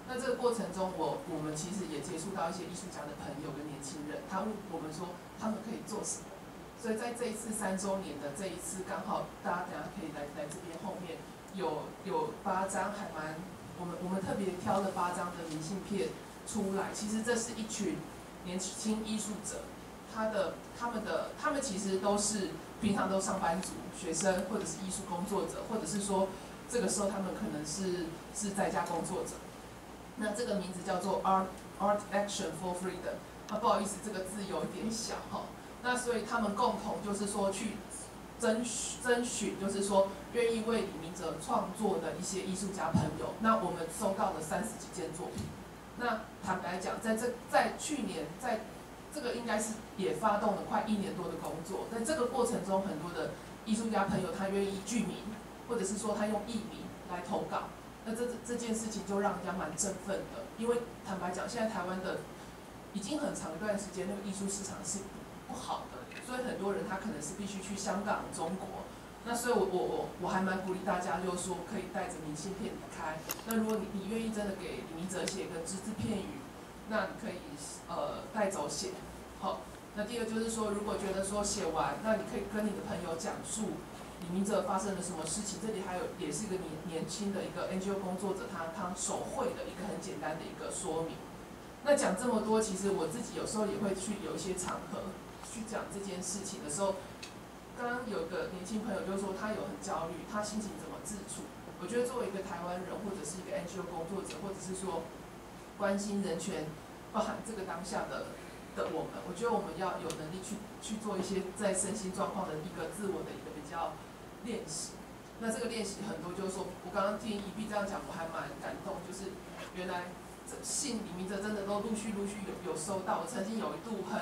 那这个过程中，我们其实也接触到一些艺术家的朋友跟年轻人，他问我们说他们可以做什么。所以在这一次3周年的这一次，刚好大家等下可以来这边后面有8张，还蛮我们特别挑了8张的明信片出来。其实这是一群年轻艺术者，他们其实都是平常都上班族、学生，或者是艺术工作者，或者是说这个时候他们可能是在家工作者。那这个名字叫做 Art Action for Freedom。不好意思，这个字有一点小哈。那所以他们共同就是说去征询，就是说愿意为李明哲创作的一些艺术家朋友。那我们收到了30几件作品。那坦白讲，在去年，在这个应该是也发动了快1年多的工作。在这个过程中，很多的艺术家朋友他愿意具名，或者是说他用艺名来投稿。那这件事情就让人家蛮振奋的，因为坦白讲，现在台湾的已经很长一段时间，那个艺术市场是不好的，所以很多人他可能是必须去香港、中国。那所以我还蛮鼓励大家，就是说可以带着明信片离开。那如果你愿意真的给李明哲写一个只字片语，那你可以带走写。好，那第二就是说，如果觉得说写完，那你可以跟你的朋友讲述李明哲发生了什么事情。这里还有也是一个年轻的一个 NGO 工作者，他手绘的一个很简单的一个说明。那讲这么多，其实我自己有时候也会去有一些场合去讲这件事情的时候，刚刚有一个年轻朋友就说他有很焦虑，他心情怎么自处？我觉得作为一个台湾人，或者是一个 NGO 工作者，或者是说关心人权，包含这个当下的我们，我觉得我们要有能力去做一些在身心状况的一个自我的一个比较练习。那这个练习很多，就是说我刚刚听宜碧这样讲，我还蛮感动，就是原来信李明哲真的都陆续有收到。我曾经有一度很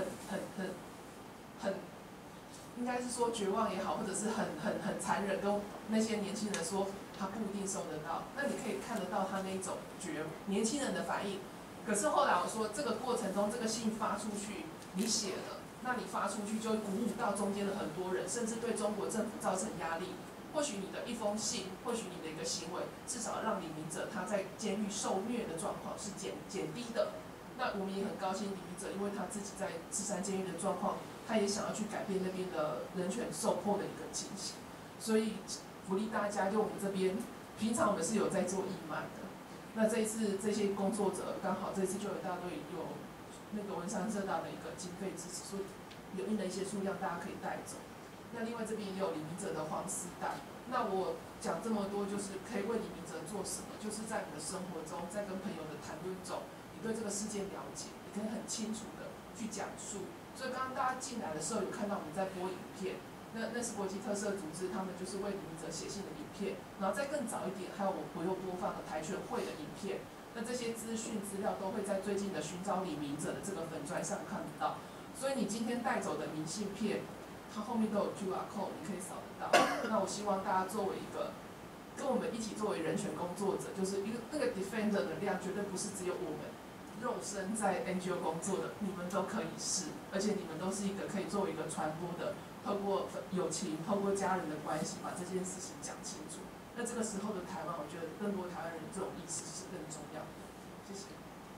应该是说绝望也好，或者是很残忍，跟那些年轻人说他不一定收得到。那你可以看得到他那一种年轻人的反应。可是后来我说，这个过程中，这个信发出去，你写了，那你发出去就会鼓舞到中间的很多人，甚至对中国政府造成压力。或许你的一封信，或许你的一个行为，至少让李明哲他在监狱受虐的状况是减低的。那我们也很高兴李明哲，因为他自己在芝山监狱的状况，他也想要去改变那边的人权受迫的一个情形。所以鼓励大家，就我们这边，平常我们是有在做义卖的。那这一次这些工作者刚好这次就有大队有那个文山社大的一个经费支持，所以有印的一些数量大家可以带走。那另外这边也有李明哲的黄丝带。那我讲这么多，就是可以为李明哲做什么？就是在你的生活中，在跟朋友的谈论中，你对这个事件了解，你可以很清楚的去讲述。所以刚刚大家进来的时候有看到我们在播影片，那是国际特色组织，他们就是为李明哲写信的影片。然后再更早一点，还有我又播放了台选会的影片。那这些资讯资料都会在最近的寻找李明哲的这个粉专上看得到。所以你今天带走的明信片，它后面都有 QR code， 你可以扫得到。那我希望大家作为一个跟我们一起作为人权工作者，就是一个那个 defender 的量，绝对不是只有我们肉身在 NGO 工作的，你们都可以是，而且你们都是一个可以作为一个传播的，透过友情，透过家人的关系，把这件事情讲清楚。那这个时候的台湾，我觉得更多台湾人这种意识是更重要的。谢谢。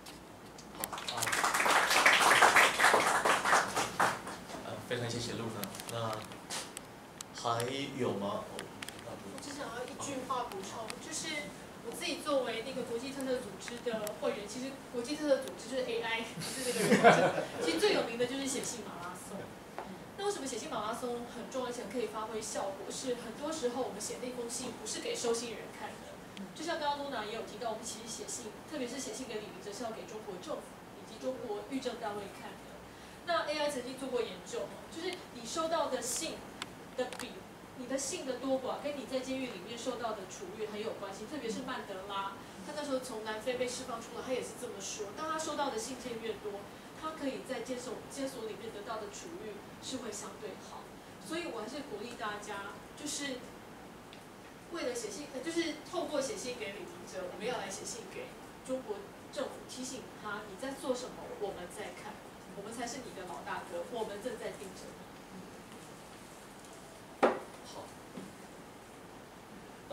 非常谢谢陆芬。那还有吗？ 我只想要一句话补充，就是我自己作为那个国际特色组织的会员，其实国际特色组织就是 AI， 不是那个人工。其实最有名的就是写信马拉松。那为什么写信马拉松很重要，而且可以发挥效果？是很多时候我们写那封信不是给收信人看的，就像刚刚露娜也有提到，我们其实写信，特别是写信给李明哲，是要给中国政府以及中国律政单位看的。那 AI 曾经做过研究，就是你收到的信的比，你的信的多寡跟你在监狱里面受到的处遇很有关系。特别是曼德拉，他那时候从南非被释放出来，他也是这么说。当他收到的信件越多，他可以在监所里面得到的处遇是会相对好。所以我还是鼓励大家，就是为了写信，就是透过写信给李明哲，我们要来写信给中国政府，提醒他你在做什么，我们在看。我们才是你的老大哥，我们正在盯着你。 好，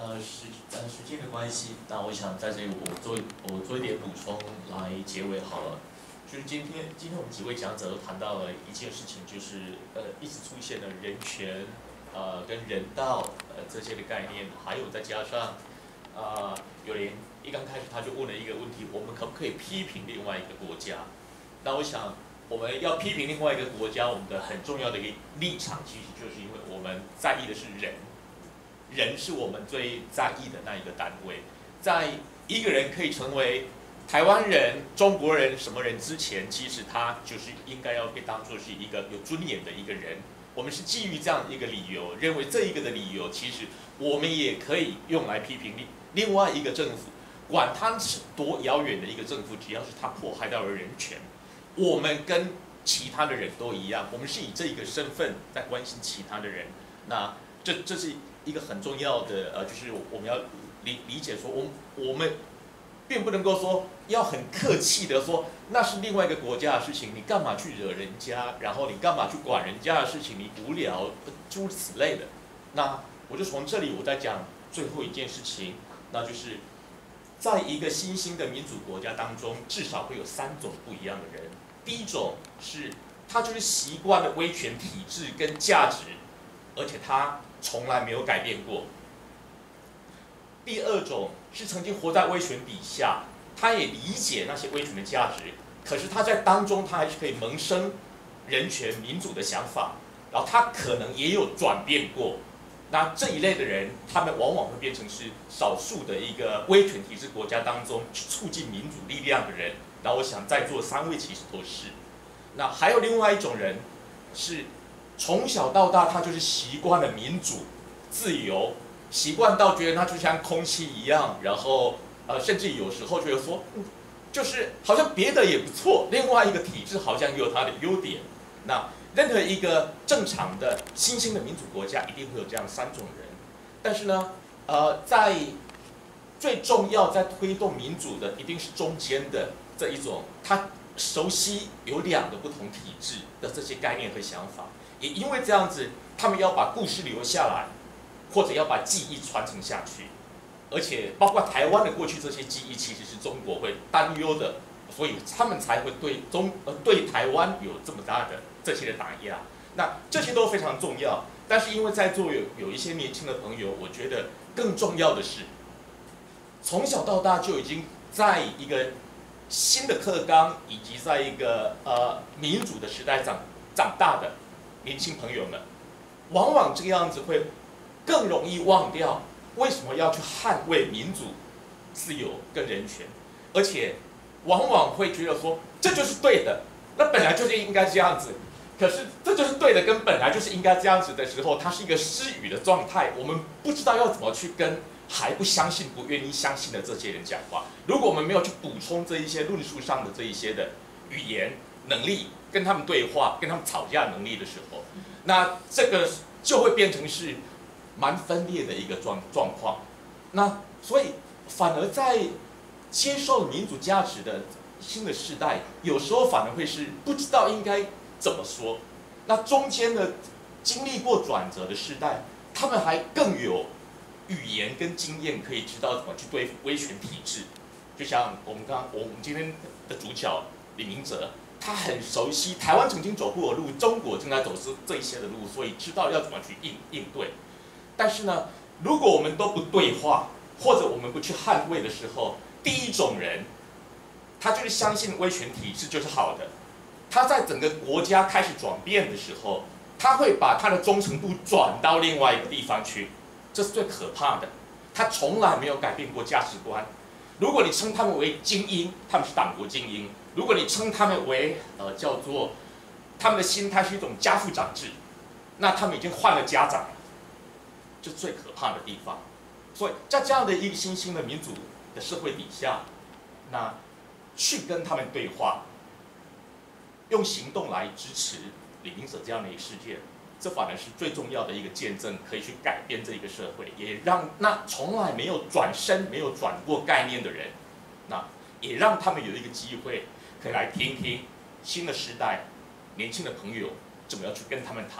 时间的关系，那我想在这里我做一点补充来结尾好了。就是今天我们几位讲者都谈到了一件事情，就是一直出现的人权跟人道这些的概念，还有再加上有人一刚开始他就问了一个问题，我们可不可以批评另外一个国家？那我想我们要批评另外一个国家，我们的很重要的一个立场，其实就是因为我们在意的是人。人是我们最在意的那一个单位，在一个人可以成为台湾人、中国人什么人之前，其实他就是应该要被当作是一个有尊严的一个人。我们是基于这样一个理由，认为这一个的理由，其实我们也可以用来批评另外一个政府，管他是多遥远的一个政府，只要是他迫害到了人权，我们跟其他的人都一样，我们是以这一个身份在关心其他的人。那这是一个很重要的就是我们要理解说，我们并不能够说要很客气的说那是另外一个国家的事情，你干嘛去惹人家，然后你干嘛去管人家的事情，你无聊诸如此类的。那我就从这里我再讲最后一件事情，那就是在一个新兴的民主国家当中，至少会有3种不一样的人。第一种是他就是习惯了威权体制跟价值，而且他从来没有改变过。第二种是曾经活在威权底下，他也理解那些威权的价值，可是他在当中他还是可以萌生人权民主的想法，然后他可能也有转变过。那这一类的人，他们往往会变成是少数的一个威权体制国家当中促进民主力量的人。然后我想在座3位其实都是。那还有另外一种人是从小到大他就是习惯了民主、自由，习惯到觉得他就像空气一样，然后甚至有时候觉得说，就是好像别的也不错，另外一个体制好像也有它的优点。那任何一个正常的新兴的民主国家一定会有这样3种人，但是呢，在最重要在推动民主的一定是中间的这一种，他熟悉有2个不同体制的这些概念和想法。也因为这样子，他们要把故事留下来，或者要把记忆传承下去，而且包括台湾的过去这些记忆，其实是中国会担忧的，所以他们才会对台湾有这么大的这些的打压。那这些都非常重要，但是因为在座有一些年轻的朋友，我觉得更重要的是，从小到大就已经在一个新的课纲以及在一个民主的时代长大的年轻朋友们，往往这个样子会更容易忘掉为什么要去捍卫民主、自由跟人权，而且往往会觉得说这就是对的，那本来就是应该这样子。可是这就是对的，跟本来就是应该这样子的时候，它是一个失语的状态，我们不知道要怎么去跟还不相信、不愿意相信的这些人讲话。如果我们没有去补充这一些论述上的这一些的语言能力，跟他们对话、跟他们吵架能力的时候，那这个就会变成是蛮分裂的一个状况。那所以反而在接受民主价值的新的世代，有时候反而会是不知道应该怎么说。那中间的经历过转折的世代，他们还更有语言跟经验，可以知道怎么去对威权体制。就像我们今天的主角李明哲，他很熟悉台湾曾经走过的路，中国正在走这一些的路，所以知道要怎么去应对。但是呢，如果我们都不对话，或者我们不去捍卫的时候，第一种人，他就是相信威权体制就是好的，他在整个国家开始转变的时候，他会把他的忠诚度转到另外一个地方去，这是最可怕的。他从来没有改变过价值观。如果你称他们为精英，他们是党国精英；如果你称他们为叫做他们的心态是一种家父长制，那他们已经换了家长了，这是最可怕的地方。所以在这样的一个新兴的民主的社会底下，那去跟他们对话，用行动来支持李明哲这样的一个事件，这反而是最重要的一个见证，可以去改变这一个社会，也让那从来没有转身、没有转过概念的人，那也让他们有一个机会，可以来听听新的时代、年轻的朋友怎么样去跟他们谈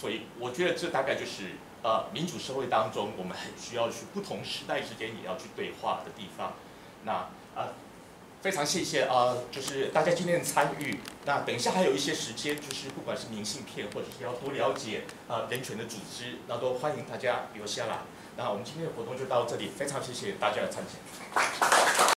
所以我觉得这大概就是民主社会当中我们很需要去不同时代之间也要去对话的地方。那非常谢谢就是大家今天的参与。那等一下还有一些时间，就是不管是明信片或者是要多了解人权的组织，那都欢迎大家留下来。那我们今天的活动就到这里，非常谢谢大家的参加。